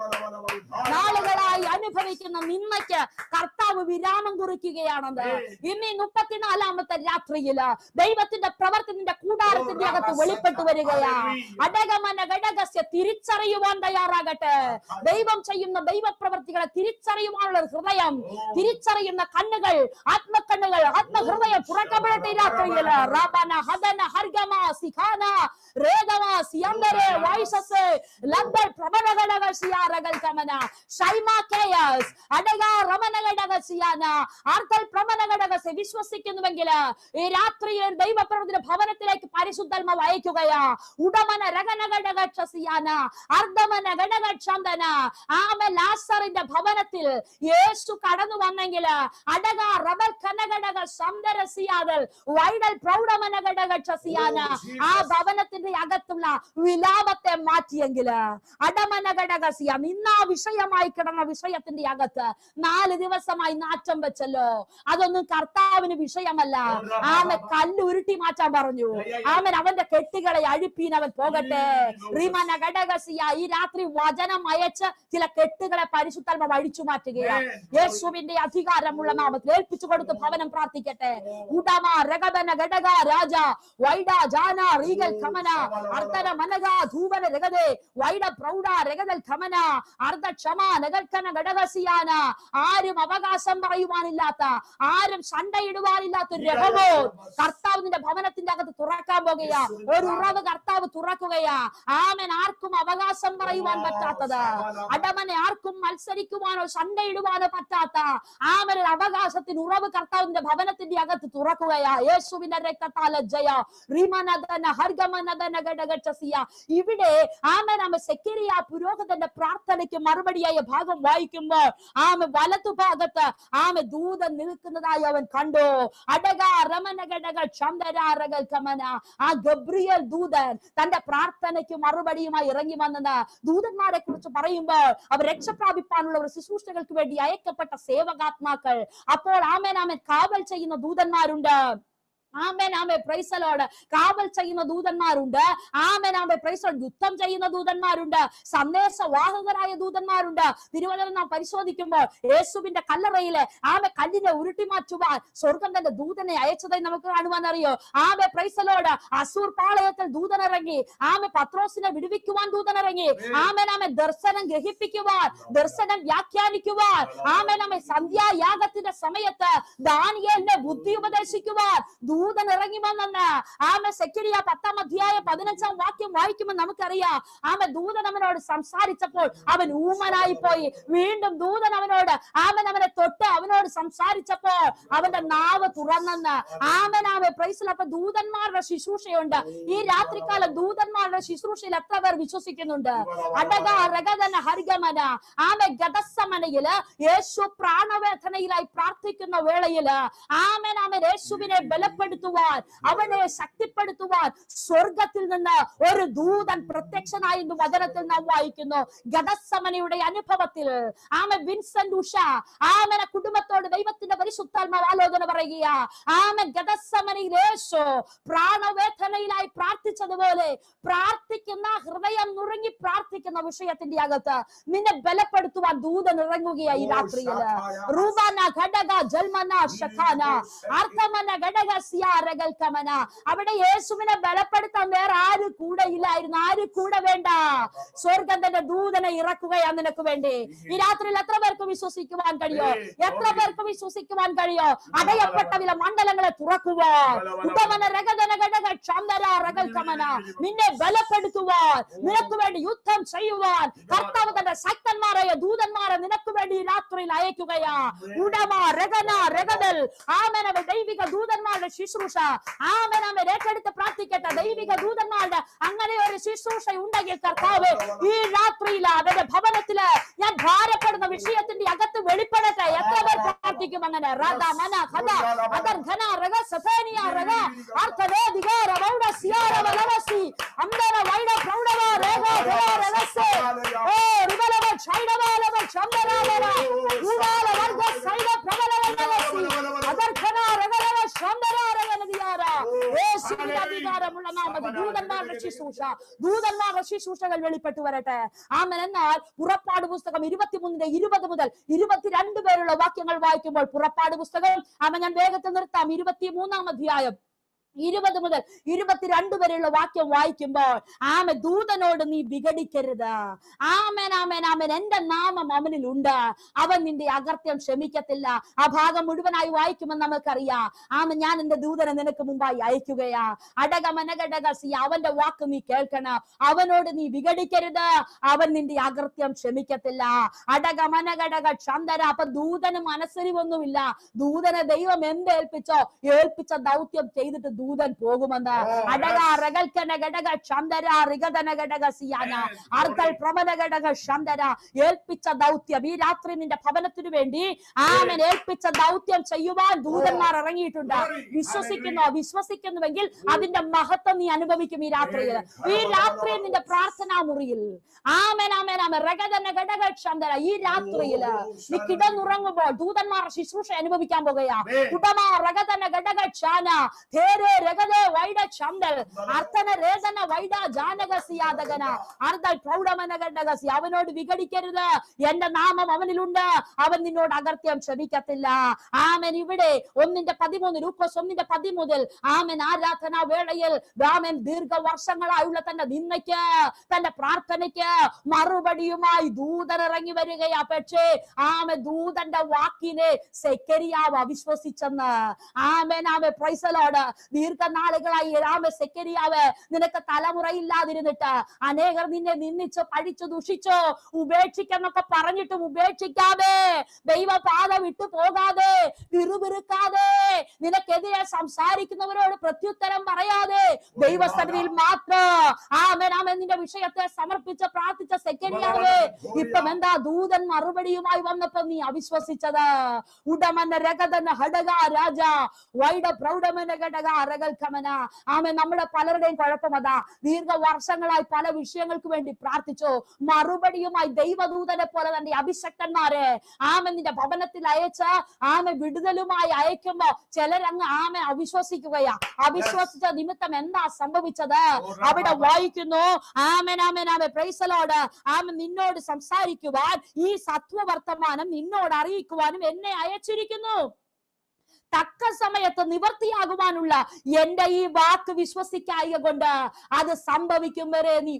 നാളുകളായി അനുഭവിക്കുന്ന നിന്ദയ്ക്ക് കർത്താവ് വിരാമം കുറിക്കുകയാണെന്ന് ഇന്ന് 34ാമത്തെ രാത്രിയില് ദൈവത്തിന്റെ പ്രവർത്തി നിന്റെ കൂടാരത്തിന്റെ അകത്ത് വെളിപ്പെട്ടു വരികയാ. അടകമന ഘടകസ്യ തിരിച്ചറിയുവാൻ തയ്യാറാകട്ടെ. ദൈവം ചെയ്യുന്ന ദൈവപ്രവർത്തികളെ തിരിച്ചറിയുവാനുള്ള ഹൃദയം, തിരിച്ചറിയുന്ന കണ്ണുകൾ, ആത്മകണ്ണുകൾ, ആത്മഹൃദയം തുറക്കപ്പെടട്ടെ രാത്രിയില്. റബന ഹദന ഹർഗമ സിഖാന രേദമ സിയന്തരെ വൈസസ് ലബ്ബൽ പ്രബലഘടക സിയാരഗൽ കമന ഷൈമാകേയസ് അടക റമനഘടക സിയാന ആർക്കൽ പ്രമനഘടക. വിശ്വസിക്കുന്നുവെങ്കിൽ ഈ രാത്രിയിൽ ദൈവപ്രവർത്തിയുടെ ഭവനത്തിലേക്ക് പരിശുദ്ധാത്മാവ് അയക്കുകയാ. ഉടമന രഗനഘടക സിയാന അർദ്ധമന ഘടക ചന്ദന. ആമ ലാസറിന്റെ ഭവനത്തിൽ യേശു കടന്നു വന്നെങ്കിൽ അടക റബൽ കനഘടക സൗന്ദരസിയാതൽ വൈഡൽ പ്രൗഢമന ഘടക സിയാന ആ ഭവനത്തിന്റെ അകത്തുള്ള വിലാപത്തെ മാറ്റിയെങ്കിൽ അടമന ഘടക സിയാ. ഇന്ന് ആ വിഷയമായി കിടന്ന വിഷയത്തിന്റെ അകത്ത് 4 ദിവസമായി നാറ്റം വെച്ചല്ലോ, അതൊന്നും കർത്താവിന് വിഷയമല്ല. ആമൻ കല്ല് ഉരുട്ടി മാറ്റാൻ പറഞ്ഞു. ആമൻ അവന്റെ കെട്ടുകളെ അഴിപ്പീൻ അവൻ പോകട്ടെ. റിമന ഘടകസിയ. ഈ രാത്രി വചനം അയച്ച് ചില കെട്ടുകളെ പരിശുദ്ധാത്മാവ് അഴിച്ചു മാറ്റുകയാണ്. യേശുവിന്റെ അധികാരമുള്ള നാമത്തിൽ ഏൽപ്പിച്ചു കൊടുത്ത് ഭവനം പ്രാർത്ഥിക്കട്ടെ. ഉടമ രഗബന ഘടക രാജ വൈഡ ജാന റീഗൽ ഖമന അർദ്ധന മനഗ ധൂവന രഗദേ വൈഡ പ്രൗഢ രഗദൽ ഖമന അർദ്ധ ക്ഷമ നഗൽക്കന ഘടകസിയാന. ആരും അവകാശം പറയുവാനില്ലാത്ത, ആരും സണ്ടയിടുവാനില്ലാത്ത ഒരു രഹമോ കർത്താവ് നിന്റെ ഭവനത്തിന്റെ അകത്ത് തുറക്കാൻ പോകുകയാ. ഒരു ഉറവ് കർത്താവ് തുറക്കുകയാ. ആമൻ. ആർക്കും അവകാശം പറയുവാൻ പറ്റാത്തത്, അടമനെ ആർക്കും മത്സരിക്കുവാനോ സണ്ടയിടുവാനോ പറ്റാത്ത ആമൻ അവകാശത്തിന് ഉറവ് കർത്താവിന്റെ ഭവനത്തിന്റെ അകത്ത് തുറക്കുകയാ. യേശുവിന്റെ രക്തത്താൽ ജയ റിമനദന ഹർഗമനദന ഘടകചസിയ. ഇവിടെ ആമൻ സെക്കരിയ പുരോഹിതന്റെ പ്രാർത്ഥനയ്ക്ക് മറുപടിയായ ഭാഗം വായിക്കുമ്പോൾ വലതു ഭാഗത്ത് ദൂതൻ നിൽക്കുന്നതായി അവൻ കണ്ടു. അടക രമന ഘടക ചന്ദരാരകൽ കമന. ആ ഗബ്രിയേൽ ദൂതൻ തന്റെ പ്രാർത്ഥനയ്ക്ക് മറുപടിയുമായി ഇറങ്ങി വന്നത് ദൂതന്മാരെ കുറിച്ച് പറയുമ്പോൾ അവർ രക്ഷപ്രാപിപ്പാനുള്ള ശുശ്രൂഷകൾക്ക് വേണ്ടി അയക്കപ്പെട്ട സേവകാത്മാക്കൾ. അപ്പോൾ ആമേൻ കാവൽ ചെയ്യുന്ന ദൂതന്മാരുണ്ട്. ആമേൻ ആമേൻ പ്രൈസ് ദി ലോർഡ്. കാവൽ ചെയ്യുന്ന ദൂതന്മാരുണ്ട്. ആമേൻ ആമേൻ പ്രൈസ് ദി ലോർഡ്. യുദ്ധം ചെയ്യുന്ന ദൂതന്മാരുണ്ട്. സന്ദേശവാഹകരായ ദൂതന്മാരുണ്ട്. തിരുവചനം നാം പരിശോധിക്കുമ്പോൾ യേശുവിന്റെ കല്ലറയിലെ കല്ലിനെ ഉരുട്ടി മാറ്റുവാൻ സ്വർഗം തന്റെ ദൂതനെ അയച്ചതായി നമുക്ക് കാണുവാൻ അറിയോ. ആമേൻ പ്രൈസ് ദി ലോർഡ്. അസൂർ പാളയത്തിൽ ദൂതനിറങ്ങി. ആമേൻ പത്രോസിനെ വിടുവിക്കുവാൻ ദൂതനിറങ്ങി. ആമേൻ ആമേൻ ദർശനം ഗ്രഹിപ്പിക്കുവാൻ, ദർശനം വ്യാഖ്യാനിക്കുവാൻ. ആമേൻ ആമേൻ സന്ധ്യായാഗത്തിന്റെ സമയത്ത് ദാനിയേലിനെ ബുദ്ധി ഉപദേശിക്കുവാൻ ദൂതൻ ഇറങ്ങി വന്നെന്ന് സെക്കരിയ 10-ാം അധ്യായം 15-ാം വാക്യം വായിക്കുമ്പോൾ നമുക്കറിയാം. ദൂതൻ അവനോട് സംസാരിച്ചപ്പോൾ അവൻ ഊമനായി പോയി. വീണ്ടും ദൂതൻ അവനോട് അവനെ തൊട്ട് അവനോട് സംസാരിച്ചപ്പോ അവന്റെ നാവ് തുറന്നെന്ന്. ആമേൻ പ്രൈസിൽ. അപ്പൊ ദൂതന്മാരുടെ ശുശ്രൂഷയുണ്ട്. ഈ രാത്രികാലം ദൂതന്മാരുടെ ശുശ്രൂഷയിൽ എത്ര പേർ വിശ്വസിക്കുന്നുണ്ട്? അടക രഗതന ഹരിഗമന ഗതസമനയില് യേശു പ്രാണവേദനയിലായി പ്രാർത്ഥിക്കുന്ന വേളയില് ആമേൻ യേശുവിനെ ബലപ്പെടുത്തുവാൻ, അവനെ ശക്തിപ്പെടുത്തുവാൻ സ്വർഗത്തിൽ നിന്ന് ഒരു ദൂതൻ പ്രത്യക്ഷനായി എന്ന് വചനത്തിൽ നാം വായിക്കുന്നു. ഗതസമനയുടെ അനുഭവത്തിൽ വിൻസെന്റ് ഉഷ കുടുംബത്തോട് ദൈവത്തിന്റെ പരിശുദ്ധാത്മാവ് ആലോചന പറയുക. ഗതസമനയിൽ യേശു പ്രാണവേദനയിലായി പ്രാർത്ഥിച്ചതുപോലെ പ്രാർത്ഥിക്കുന്ന, ഹൃദയം നുറുങ്ങി പ്രാർത്ഥിക്കുന്ന വിഷയത്തിന്റെ അകത്ത് നിന്നെ ബലപ്പെടുത്തുവാൻ ദൂതൻ ഇറങ്ങുകയായി രാത്രിയിൽ. റൂബാന ഘടക ജൽമന ശഖാന അർത്ഥമന ഘടക സിയാരകൾ കമന. അവിടെ യേശുവിനെ ബലപ്പെടുത്താൻ വേറെ ആര് കൂടെ ഇല്ലായിരുന്നു. ആര് കൂടെ വേണ്ട. സ്വർഗത്തിന്റെ ദൂതനെ ഇറക്കുകയാണ് നിനക്ക് വേണ്ടി. ഈ രാത്രിയിൽ എത്ര പേർക്ക് വിശ്വസിക്കുവാൻ കഴിയോ? എത്ര പേർക്ക് വിശ്വസിക്കുവാൻ കഴിയോ? അടയപ്പെട്ട വില മണ്ഡലങ്ങളെ തുറക്കുവാൻ, ഉപമന രഗതന ഘടക ചാന്തര രഗൽ കമന നിന്നെ ബലപ്പെടുത്തുവാൻ, നിനക്ക് വേണ്ടി യുദ്ധം ചെയ്യുവാൻ കർത്താവ് തന്റെ ശക്തന്മാരായ ദൂതന്മാരെ നിനക്ക് വേണ്ടി രാത്രിയിൽ അയക്കുകയാ. ഉടമ രഗന രഗതൽ ദൈവിക ദൂതന്മാരുടെ ശുശ്രൂഷ ഏറ്റെടുത്ത് പ്രാർത്ഥിക്കട്ടെ. ദൈവിക ദൂതന്മാരുടെ അങ്ങനെ ഒരു ശുശ്രൂഷ ഉണ്ടെങ്കിൽ കർത്താവ് ഈ രാത്രിയിൽ അവന്റെ ഭവനത്തില് ഞാൻ ഭാരപ്പെടുന്ന വിഷയത്തിന്റെ അകത്ത് വെളിപ്പെടട്ടെ. എത്ര പേർ പ്രാർത്ഥിക്കും അങ്ങനെ? റഗ മന ഖദ അദർ ഘന രഗ സഫേനിയ രഗ അർത്ഥവേദികാര വൗഡ സിയാര വലവസി അംദര വൈഡ പ്രൗഡവ രഗ രഗസെ ഓ റിബലവ ഛൈഡവലവ ചംദരാവല ഉവാല വർഗ സൈഡ പ്രബലവലവസി അദർ ഘന രഗലവ ചംദരാരവലദിയാര യേശുവിന്റെ അധികാരമുള്ള നാമത്തിൽ ദൂതന്മാരുടെ ശുശ്രൂഷ, ദൂതന്മാരുടെ ശുശ്രൂഷകൾ വെളിപ്പെട്ടു വരട്ടെ. ആമേൻ. എന്നാൽ പുറപ്പാട് പുസ്തകം 23-20 മുതൽ 22 പേരുള്ള വാക്യങ്ങൾ വായിക്കുമ്പോൾ പുറപ്പാട് പുസ്തകം ഞാൻ വേഗത്തിൽ നിർത്താം. 23-ാം അധ്യായം 20 മുതൽ 22 വരെയുള്ള വാക്യം വായിക്കുമ്പോൾ ദൂതനോട് നീ വിഘടിക്കരുത്. ആമേൻ ആമേൻ ആമേൻ. എന്റെ നാമം അവനിലുണ്ട്, അവൻ നിന്റെ അകൃത്യം ക്ഷമിക്കത്തില്ല. ആ ഭാഗം മുഴുവനായി വായിക്കുമെന്ന് നമുക്കറിയാം. ഞാൻ എന്റെ ദൂതനെ നിനക്ക് മുമ്പായി അയക്കുകയാ. അടകമനഘടകസി അവന്റെ വാക്ക് നീ കേൾക്കണം. അവനോട് നീ വിഘടിക്കരുത്, അവൻ നിന്റെ അകൃത്യം ക്ഷമിക്കത്തില്ല. അടകമനഘടക ചന്ദര. അപ്പൊ ദൂതന് മനസ്സരിവൊന്നുമില്ല. ദൂതനെ ദൈവം എന്തേൽപ്പിച്ചോ ഏൽപ്പിച്ച ദൗത്യം ചെയ്തിട്ട് ദൂതൻ പോകുമെന്ന്. അടക റഗൽക്കന ഘടക ചന്ദര റിഗതന ഘടക സിയാന അർദ്ധൽ പ്രമന ഘടക ചന്ദര. ഏൽപ്പിച്ച ദൗത്യം ഈ രാത്രി നിന്റെ ഭവനത്തിനു വേണ്ടി ഏൽപ്പിച്ച ദൗത്യം ചെയ്യുവാൻ ദൂതന്മാർ ഇറങ്ങിയിട്ടുണ്ട്. വിശ്വസിക്കുന്നുവെങ്കിൽ അതിന്റെ മഹത്വം നീ അനുഭവിക്കും ഈ രാത്രിയിൽ. ഈ രാത്രി നിന്റെ പ്രാർത്ഥനാ മുറിയിൽ ആമേൻ ആമേൻ ആമേൻ റഗതന ഘടക ചന്ദര ഈ രാത്രിയിൽ നീ കിടന്നുറങ്ങുമ്പോൾ ദൂതന്മാരുടെ ശുശ്രൂഷ അനുഭവിക്കാൻ പോകുകയാ. ഉടമ റഗതന ഘടക ചാന രഗതേ വൈഡ ചന്ദൽ അർത്ഥന രേതന വൈഡ ജാനകസിയാദഗന അർദ്ധൽ പ്രൗഢമന ഘടകസി. അവനോട് വിഘടിക്കരുത്, എന്റെ നാമം അവനിലുണ്ട്, അവൻ നിന്നോട് അകൃത്യം ക്ഷമിക്കത്തില്ല. ആമേൻ. ഇവിടെ 1:13 ലൂക്കോസ് 1:13 ആമേൻ ആരാധനാ വേളയിൽ ആമേൻ ദീർഘവർഷങ്ങളായുള്ള തന്റെ നിന്ദയ്ക്ക് തന്റെ പ്രാർത്ഥനയ്ക്ക് മറുപടിയുമായി ദൂതൻ ഇറങ്ങി വരികയാ. പക്ഷേ ആമേൻ ദൂതന്റെ വാക്കിനെ സെക്കരിയാവ് അവിശ്വസിച്ചെന്ന്. ആമേൻ ആമേൻ പ്രൈസ് ദി ലോർഡ്. ദീർഘനാളുകളായി സെക്കരിയാവ് നിനക്ക് തലമുറയില്ലാതിരുന്നിട്ട് അനേകർ നിന്നെ നിന്ദിച്ചു പഴിച്ചു ദുഷിച്ചു ഉപേക്ഷിക്കെന്നൊക്കെ പറഞ്ഞിട്ടും ഉപേക്ഷിക്കാതെ ദൈവപാത വിട്ടു പോകാതെ പിറുപിറുക്കാതെ നിനക്കെതിരെ സംസാരിക്കുന്നവരോട് പ്രത്യുത്തരം പറയാതെ ദൈവസന്നിധിയിൽ മാത്രം ആമേൻ ആമേൻ നിന്റെ വിഷയത്തെ സമർപ്പിച്ച് പ്രാർത്ഥിച്ച സെക്കരിയാവ് ഇപ്പം എന്താ ദൂതൻ മറുപടിയുമായി വന്നപ്പോ നീ അവിശ്വസിച്ചത്. ഉടമന രഗതന ഹടക രാജ വൈഡ പ്രൗഢമന ഘടക അറകൽ കമന. ആമേൻ. നമ്മുടെ പലരുടെയും കുഴപ്പം അതാ. ദീർഘവർഷങ്ങളായി പല വിഷയങ്ങൾക്ക് വേണ്ടി പ്രാർത്ഥിച്ചു, മറുപടിയുമായി ദൈവദൂതനെ പോലെ തന്നെ അഭിഷക്തന്മാരെ ആമേൻ നിന്റെ ഭവനത്തിൽ അയച്ച ആമേൻ വിടുതലുമായി അയക്കുമ്പോ ചിലരങ്ങ് ആമേൻ അവിശ്വസിക്കുകയാ. അവിശ്വസിച്ച നിമിത്തം എന്താ സംഭവിച്ചത്? അവിടെ വായിക്കുന്നു ആമേൻ ആമേൻ ആമേൻ പ്രൈസ് ദി ലോർഡ്. ആമേൻ നിന്നോട് സംസാരിക്കുവാൻ ഈ സത്വവർത്തമാനം നിന്നോട് അറിയിക്കുവാനും എന്നെ അയച്ചിരിക്കുന്നു. തക്ക സമയത്ത് നിവർത്തിയാകുവാനുള്ള എന്റെ ഈ വാക്ക് വിശ്വസിക്കായ കൊണ്ട് അത് സംഭവിക്കും വരെ നീ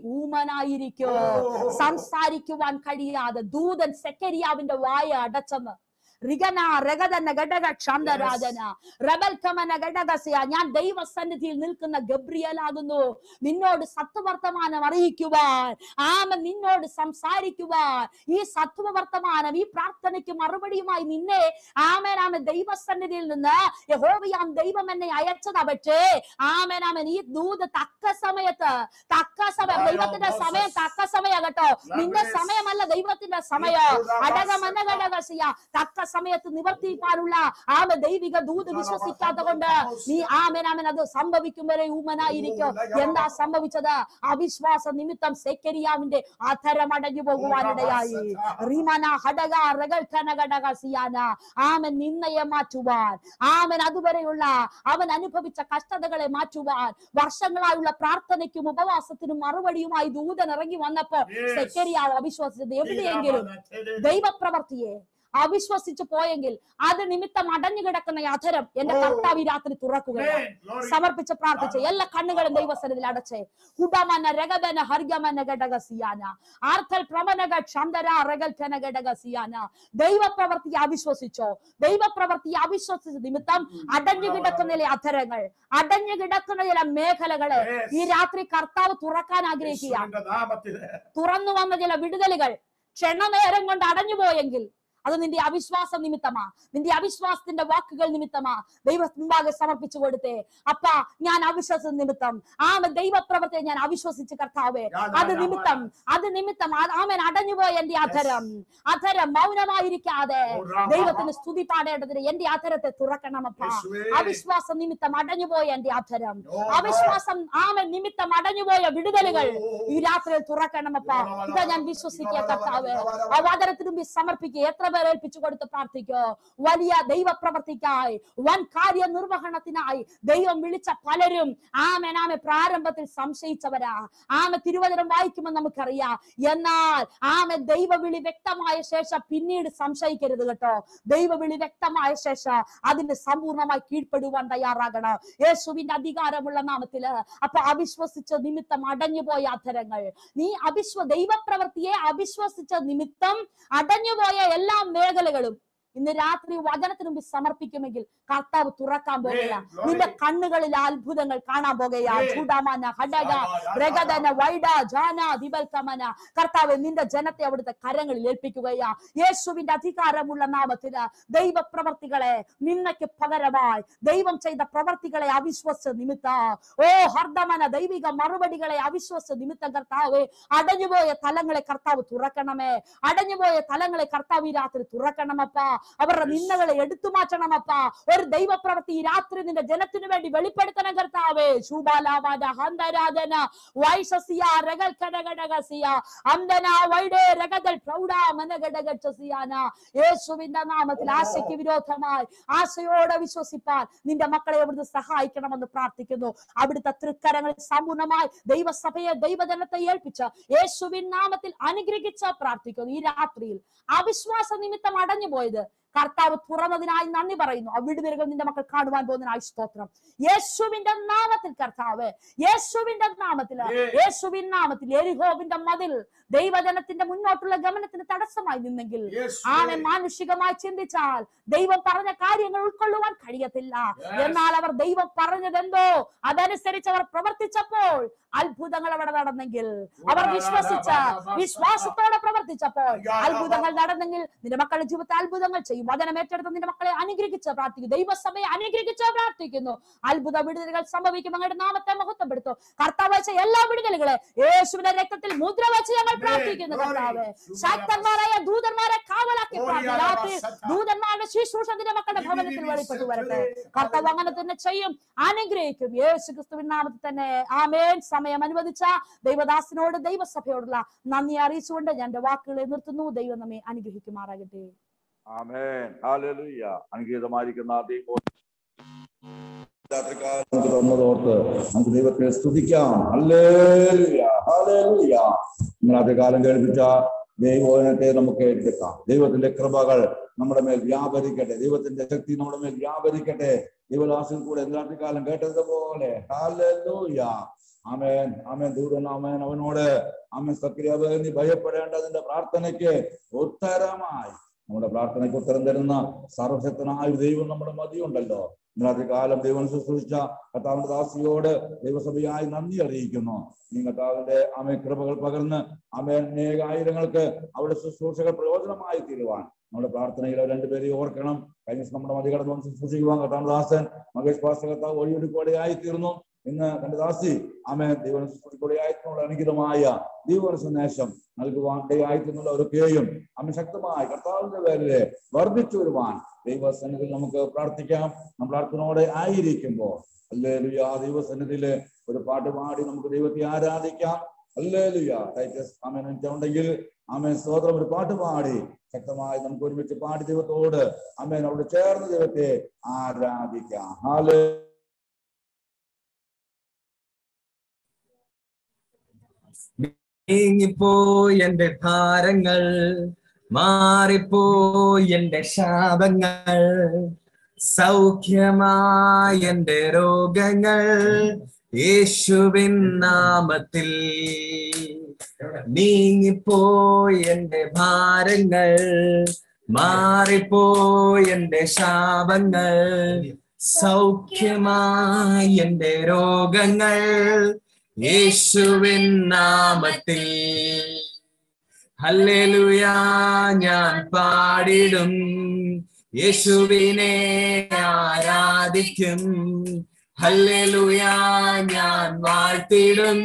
ഊമനായിരിക്കും. സംസാരിക്കുവാൻ കഴിയാതെ ദൂതൻ സെക്കരിയാവിന്റെ വായ അടച്ചെന്ന് റിഗന രഗതന ഘടക ക്ഷാന്തരാജന റബൽക്കമന ഘടകസ്യ. ഞാൻ ദൈവസന്നിധിയിൽ നിൽക്കുന്ന ഗബ്രിയേലാകുന്നു. നിന്നോട് സത്വവർത്തമാനം അറിയിക്കുവാൻ, നിന്നോട് സംസാരിക്കുവാൻ, ഈ സത്വവർത്തമാനം, ഈ പ്രാർത്ഥനയ്ക്ക് മറുപടിയുമായി നിന്നെ ദൈവസന്നിധിയിൽ നിന്ന് യഹോവയാം ദൈവം എന്നെ അയച്ചതാ. പക്ഷേ ഈ ദൂത് തക്ക സമയത്ത്, ദൈവത്തിന്റെ സമയം തക്ക സമയം കേട്ടോ, നിന്റെ സമയമല്ല ദൈവത്തിന്റെ സമയം. അടകമനഘടകസിയ തക്ക സമയത്ത് നിവർത്തിക്കാനുള്ള ദൈവിക ദൂത് വിശ്വസിക്കാത്ത കൊണ്ട് നീ അത് സംഭവിക്കും വരെ ഊമനായിരിക്കും. എന്താ സംഭവിച്ചത്? അവിശ്വാസ നിമിത്തം സെക്കരിയാവിന്റെ അധരമടഞ്ഞു പോകുവാനിടയായി. നിന്നയെ മാറ്റുവാൻ, അതുവരെയുള്ള അവൻ അനുഭവിച്ച കഷ്ടതകളെ മാറ്റുവാൻ, വർഷങ്ങളായുള്ള പ്രാർത്ഥനയ്ക്കും ഉപവാസത്തിനും മറുപടിയുമായി ദൂതൻ ഇറങ്ങി വന്നപ്പോ സെക്കരിയാവ് അവിശ്വസിച്ചത് എവിടെയെങ്കിലും ദൈവപ്രവർത്തിയെ അവിശ്വസിച്ചു പോയെങ്കിൽ അത് നിമിത്തം അടഞ്ഞു കിടക്കുന്ന അധരം എന്റെ കർത്താവ് രാത്രി തുറക്കുകയാണ്. സമർപ്പിച്ച് പ്രാർത്ഥിച്ച് എല്ലാ കണ്ണുകളും ദൈവസന്നിധിയിൽ അടച്ചേ. ഹുഡമന രഗബന ഹർഗമന ഘടകസിയാന ആർത്തൽ പ്രമനക ക്ഷന്തര രഗൽക്കന ഘടകസിയാന. ദൈവപ്രവർത്തിയെ അവിശ്വസിച്ചോ? ദൈവപ്രവർത്തിയെ അവിശ്വസിച്ച നിമിത്തം അടഞ്ഞു കിടക്കുന്ന അധരങ്ങൾ, അടഞ്ഞു കിടക്കുന്ന ചില മേഖലകളെ ഈ രാത്രി കർത്താവ് തുറക്കാൻ ആഗ്രഹിക്കുകയാണ്. തുറന്നു വന്ന ചില വിടുതലുകൾ ക്ഷണനേരം കൊണ്ട് അടഞ്ഞു പോയെങ്കിൽ അത് നിന്റെ അവിശ്വാസ നിമിത്തമാ, നിന്റെ അവിശ്വാസത്തിന്റെ വാക്കുകൾ നിമിത്തമാ. ദൈവ മുമ്പാകെ സമർപ്പിച്ചു കൊടുത്തേ. അപ്പ ഞാൻ അവിശ്വാസ നിമിത്തം ദൈവപ്രവർത്തിയെ ഞാൻ അവിശ്വസിച്ച് കർത്താവേ, അത് നിമിത്തം അടഞ്ഞുപോയ എന്റെ അധരം മൗനമായിരിക്കാതെ ദൈവത്തിന് സ്തുതി പാടേണ്ടതിന് എന്റെ അധരത്തെ തുറക്കണമപ്പ. അവിശ്വാസ നിമിത്തം അടഞ്ഞുപോയ എന്റെ അധരം, അവിശ്വാസം നിമിത്തം അടഞ്ഞുപോയ വിടുതലുകൾ ഈ രാത്രിയിൽ തുറക്കണമപ്പ. ഇതാ ഞാൻ വിശ്വസിക്കുക കർത്താവേ. ആ വാദനത്തിനും സമർപ്പിക്കുക. എത്ര ഏൽപ്പിച്ചു കൊടുത്ത് പ്രാർത്ഥിക്കോ. വലിയ ദൈവപ്രവർത്തിക്കായി, വൻ കാര്യ നിർവഹണത്തിനായി ദൈവം വിളിച്ച പലരും പ്രാരംഭത്തിൽ സംശയിച്ചവരാ. തിരുവചനം വായിക്കുമെന്ന് നമുക്കറിയാം. എന്നാൽ ദൈവവിളി വ്യക്തമായ ശേഷം പിന്നീട് സംശയിക്കരുത് കേട്ടോ. ദൈവവിളി വ്യക്തമായ ശേഷം അതിന് സമ്പൂർണമായി കീഴ്പ്പെടുവാൻ തയ്യാറാകണം യേശുവിന്റെ അധികാരമുള്ള നാമത്തില്. അപ്പൊ അവിശ്വസിച്ച നിമിത്തം അടഞ്ഞുപോയ അധരങ്ങൾ, നീ ദൈവപ്രവൃത്തിയെ അവിശ്വസിച്ച നിമിത്തം അടഞ്ഞുപോയ എല്ലാ മേഖലകളും ഇന്ന് രാത്രി വചനത്തിന് മുമ്പ് സമർപ്പിക്കുമെങ്കിൽ കർത്താവ് തുറക്കാൻ പോകുക. നിന്റെ കണ്ണുകളിൽ അത്ഭുതങ്ങൾ കാണാൻ പോകുക. കർത്താവ് നിന്റെ ജനത്തെ അവിടുത്തെ കരങ്ങളിൽ ഏൽപ്പിക്കുകയാ. യേശുവിന്റെ അധികാരമുള്ള നാമത്തില് ദൈവപ്രവർത്തികളെ നിന്നയ്ക്ക് പകരമായി ദൈവം ചെയ്ത പ്രവർത്തികളെ അവിശ്വസിച്ച നിമിത്തം, ഹർദമന ദൈവിക മറുപടികളെ അവിശ്വസിച്ച നിമിത്തം കർത്താവ് അടഞ്ഞുപോയ തലങ്ങളെ കർത്താവ് തുറക്കണമേ. അടഞ്ഞുപോയ തലങ്ങളെ കർത്താവ് ഈ രാത്രി തുറക്കണമപ്പ. അവരുടെ നിന്ദകളെ എടുത്തു മാറ്റണമപ്പ. ഒരു ദൈവപ്രവൃത്തി ഈ രാത്രി നിന്റെ ജനത്തിനു വേണ്ടി വെളിപ്പെടുത്തണം കർത്താവേ. ശൂബാലാവാദ ഹന്തരാധന വൈശസിയ രഗൽ കടകടകസിയ അന്തന വൈഡേ രഗദൽ പ്രൗഢാ മനഗടകച്ചസിയാന. യേശുവിന്റെ നാമത്തിൽ ആശയ്ക്ക് വിരോധമായി ആശയോടെ വിശ്വസിപ്പാൻ നിന്റെ മക്കളെ അവിടുന്ന് സഹായിക്കണമെന്ന് പ്രാർത്ഥിക്കുന്നു. അവിടുത്തെ തൃക്കരങ്ങളിൽ സമ്പൂർണമായി ദൈവസഭയെ ദൈവജനത്തെ ഏൽപ്പിച്ച് യേശുവിൻ നാമത്തിൽ അനുഗ്രഹിച്ച് പ്രാർത്ഥിക്കുന്നു. ഈ രാത്രിയിൽ അവിശ്വാസ നിമിത്തം അടഞ്ഞു പോയത് കർത്താവ് തുറന്നതിനായി നന്ദി പറയുന്നു. ആ വിടുതലുകൾ നിന്റെ മക്കൾ കാണുവാൻ പോകുന്നതിനായി സ്തോത്രം. യേശുവിന്റെ നാമത്തിൽ കർത്താവ്, യേശുവിന്റെ നാമത്തിൽ എരിഹോവിന്റെ മതിൽ ദൈവജനത്തിന്റെ മുന്നോട്ടുള്ള ഗമനത്തിന് തടസ്സമായി നിന്നെങ്കിൽ മാനുഷികമായി ചിന്തിച്ചാൽ ദൈവം പറഞ്ഞ കാര്യങ്ങൾ ഉൾക്കൊള്ളുവാൻ കഴിയത്തില്ല. എന്നാൽ അവർ ദൈവം പറഞ്ഞതെന്തോ അതനുസരിച്ച് അവർ പ്രവർത്തിച്ചപ്പോൾ അത്ഭുതങ്ങൾ അവിടെ നടന്നെങ്കിൽ, അവർ വിശ്വാസത്തോടെ പ്രവർത്തിച്ചപ്പോൾ അത്ഭുതങ്ങൾ നടന്നെങ്കിൽ നിന്റെ മക്കളുടെ ജീവിതത്തിൽ അത്ഭുതങ്ങൾ ചെയ്യും. വചനം ഏറ്റെടുത്ത് നിന്റെ മക്കളെ അനുഗ്രഹിച്ച് പ്രാർത്ഥിക്കുന്നു. ദൈവസഭയെ അനുഗ്രഹിച്ച് പ്രാർത്ഥിക്കുന്നു. അത്ഭുത വിടുതലുകൾ സംഭവിക്കും. അങ്ങയുടെ നാമത്തെ മഹത്വപ്പെടുത്തും. കർത്താവ് വെച്ച എല്ലാ വിടുതലുകളെ യേശുവിന്റെ രക്തത്തിൽ മുദ്ര വെച്ച് ഞങ്ങൾ പ്രാർത്ഥിക്കുന്നു. കർത്താവ് ശക്തന്മാരായ ദൂതന്മാരെ കാവലാക്കി രാത്രി ദൂതന്മാരുടെ ശുശ്രൂഷ നിന്റെ മക്കളുടെ ഭവനത്തിൽ വെളിപ്പെട്ടു വരട്ടെ. കർത്താവ് അങ്ങനെ തന്നെ ചെയ്യും, അനുഗ്രഹിക്കും. യേശു ക്രിസ്തുവിൻ നാമത്തിൽ തന്നെ ആമേൻ. സമയം അനുവദിച്ച ദൈവദാസനോട് ദൈവസഭയോടുള്ള നന്ദി അറിയിച്ചുകൊണ്ട് ഞാൻ എന്റെ വാക്കുകളെ നിർത്തുന്നു. ദൈവം നമ്മെ അനുഗ്രഹിക്കുമാറാകട്ടെ. ആമേൻ. ഹല്ലേലൂയ. അനുഗ്രഹീതമായിരിക്കുന്ന രാത്രികാലം തന്നതോർത്ത് നമുക്ക് ദൈവത്തെ സ്തുതിക്കാം. ഹല്ലേലൂയ, ഹല്ലേലൂയ. ഇന്നത്തെ കാലം കേൾപ്പിച്ച ദൈവവചനത്തെ നമുക്ക് ഏറ്റെടുക്കാം. ദൈവത്തിന്റെ കൃപകൾ നമ്മുടെ മേൽ വ്യാപരിക്കട്ടെ. ദൈവത്തിന്റെ ശക്തി നമ്മുടെ മേൽ വ്യാപരിക്കട്ടെ. ദൈവദാസൻ കൂടെ രാത്രി കാലം കേട്ടതുപോലെ. ഹല്ലേലൂയ. ആമേൻ, ആമേൻ. ദൂതൻ ആമേൻ അവനോട് ആമേൻ സക്രിയ നീ ഭയപ്പെടേണ്ടതിന്റെ പ്രാർത്ഥനയ്ക്ക് ഉത്തരമായി നമ്മുടെ പ്രാർത്ഥനയ്ക്ക് ഉത്തരം തരുന്ന സർവശക്തനായ ഒരു ദൈവം നമ്മുടെ മതിയുണ്ടല്ലോ. ഇന്നത്തെ കാലം ദൈവം ശുശ്രൂഷിച്ച കർത്താവിന്റെ ദാസിയോട് ദൈവസഭയായി നന്ദി അറിയിക്കുന്നു. ഈ കർത്താവിന്റെ കൃപകൾ പകർന്ന് അനേകായിരങ്ങൾക്ക് അവിടെ ശുശ്രൂഷകൾ പ്രയോജനമായി തീരുവാൻ നമ്മുടെ പ്രാർത്ഥനയിൽ രണ്ടുപേരെയും ഓർക്കണം. കഴിഞ്ഞ നമ്മുടെ മതി കടന്നു ശുശ്രൂഷിക്കുവാൻ കർത്താവ് ദാസൻ മകേഷ് പാസ്റ്റർ കർത്താവ് വഴിയൊരുക്കോടെയായി തീർന്നു. ഇന്ന് തന്റെ ദാസി ദൈവം ശുശ്രൂഷയോടെയായിട്ടുള്ള അനുഗ്രഹമായ ദൈവ സന്ദേശം നൽകുവാൻ ഇടയായിട്ടുള്ളവരൊക്കെയും ശക്തമായി കർത്താവിന്റെ പേരില് വർദ്ധിച്ചു വരുവാൻ ദൈവസന്നിധിയിൽ നമുക്ക് പ്രാർത്ഥിക്കാം. നമ്മൾ പ്രാർത്ഥനയോടെ ആയിരിക്കുമ്പോൾ ഹല്ലേലൂയ ദൈവസന്നിധിയില് ഒരു പാട്ട് പാടി നമുക്ക് ദൈവത്തെ ആരാധിക്കാം. ഹല്ലേലൂയ ടൈറ്റസ് ഉണ്ടെങ്കിൽ സ്തോത്രം ഒരു പാട്ട് പാടി ശക്തമായി നമുക്ക് ഒരുമിച്ച് പാടി ദൈവത്തോട് അവിടെ ചേർന്ന് ദൈവത്തെ ആരാധിക്കാം. നീങ്ങിപ്പോയി എന്റെ ഭാരങ്ങൾ, മാറിപ്പോയി എന്റെ ശാപങ്ങൾ, സൗഖ്യമായി എന്റെ രോഗങ്ങൾ യേശുവിൻ നാമത്തിൽ. നീങ്ങിപ്പോയി എന്റെ ഭാരങ്ങൾ, മാറിപ്പോയി എന്റെ ശാപങ്ങൾ, സൗഖ്യമായി എന്റെ രോഗങ്ങൾ യേശുവിൻ നാമത്തിൽ. ഹല്ലേലൂയ ഞാൻ പാടിടും, യേശുവിനെ ആരാധിക്കും. ഹല്ലേലൂയ ഞാൻ വാഴ്ത്തിടും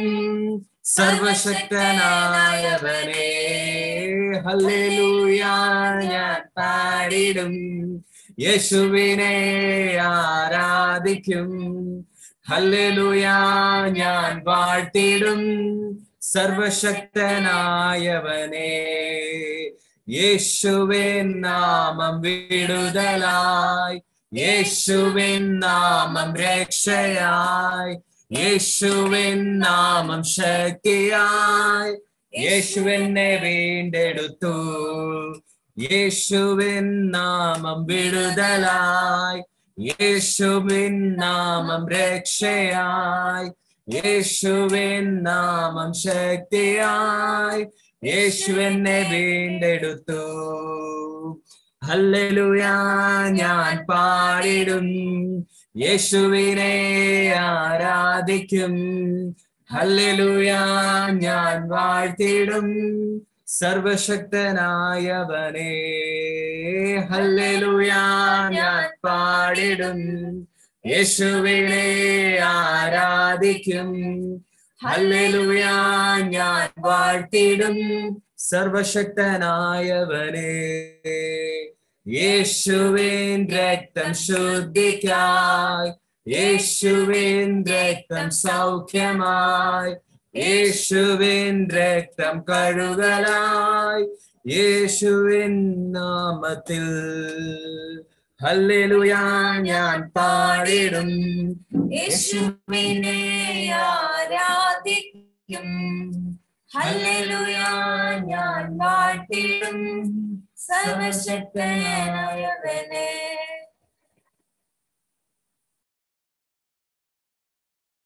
സർവശക്തനായവനെ. ഹല്ലേലൂയ ഞാൻ പാടിടും, യേശുവിനെ ആരാധിക്കും. ഹല്ലേലൂയ ഞാൻ വാഴ്ത്തിടും സർവശക്തനായവനെ. യേശുവിൻ നാമം വിടുതലായി, യേശുവിൻ നാമം രക്ഷയായി, യേശുവിൻ നാമം ശക്തിയായി, യേശുവിനെ വീണ്ടെടുത്തു. യേശുവിൻ നാമം വിടുതലായി, യേശുവിൻ നാമം രക്ഷയായി, യേശുവിൻ നാമം ശക്തിയായി, യേശുവിനെ വീണ്ടെടുത്തു. ഹല്ലേലൂയ ഞാൻ പാടിടും, യേശുവിനെ ആരാധിക്കും. ഹല്ലേലൂയ ഞാൻ വാഴ്ത്തിടും സർവശക്തനായവനെ. ഹല്ലേലൂയ ഞാൻ പാടിടും, യേശുവിനെ ആരാധിക്കും. ഹല്ലേലൂയ ഞാൻ വാഴ്ത്തിടും സർവശക്തനായവനെ. യേശുവിൻ രക്തം ശുദ്ധിക്കായി, യേശുവിൻ രക്തം സൗഖ്യമായി, യേശുവിൻ രക്തം കഴുകലായി, യേശുവിൻ നാമത്തിൽ. ഹല്ലേലൂയ ഞാൻ പാടിടും, യേശുവിനെ ആരാധിക്കും. ഹല്ലേലൂയ ഞാൻ വാഴ്ത്തിടും സർവശക്തനായവനെ.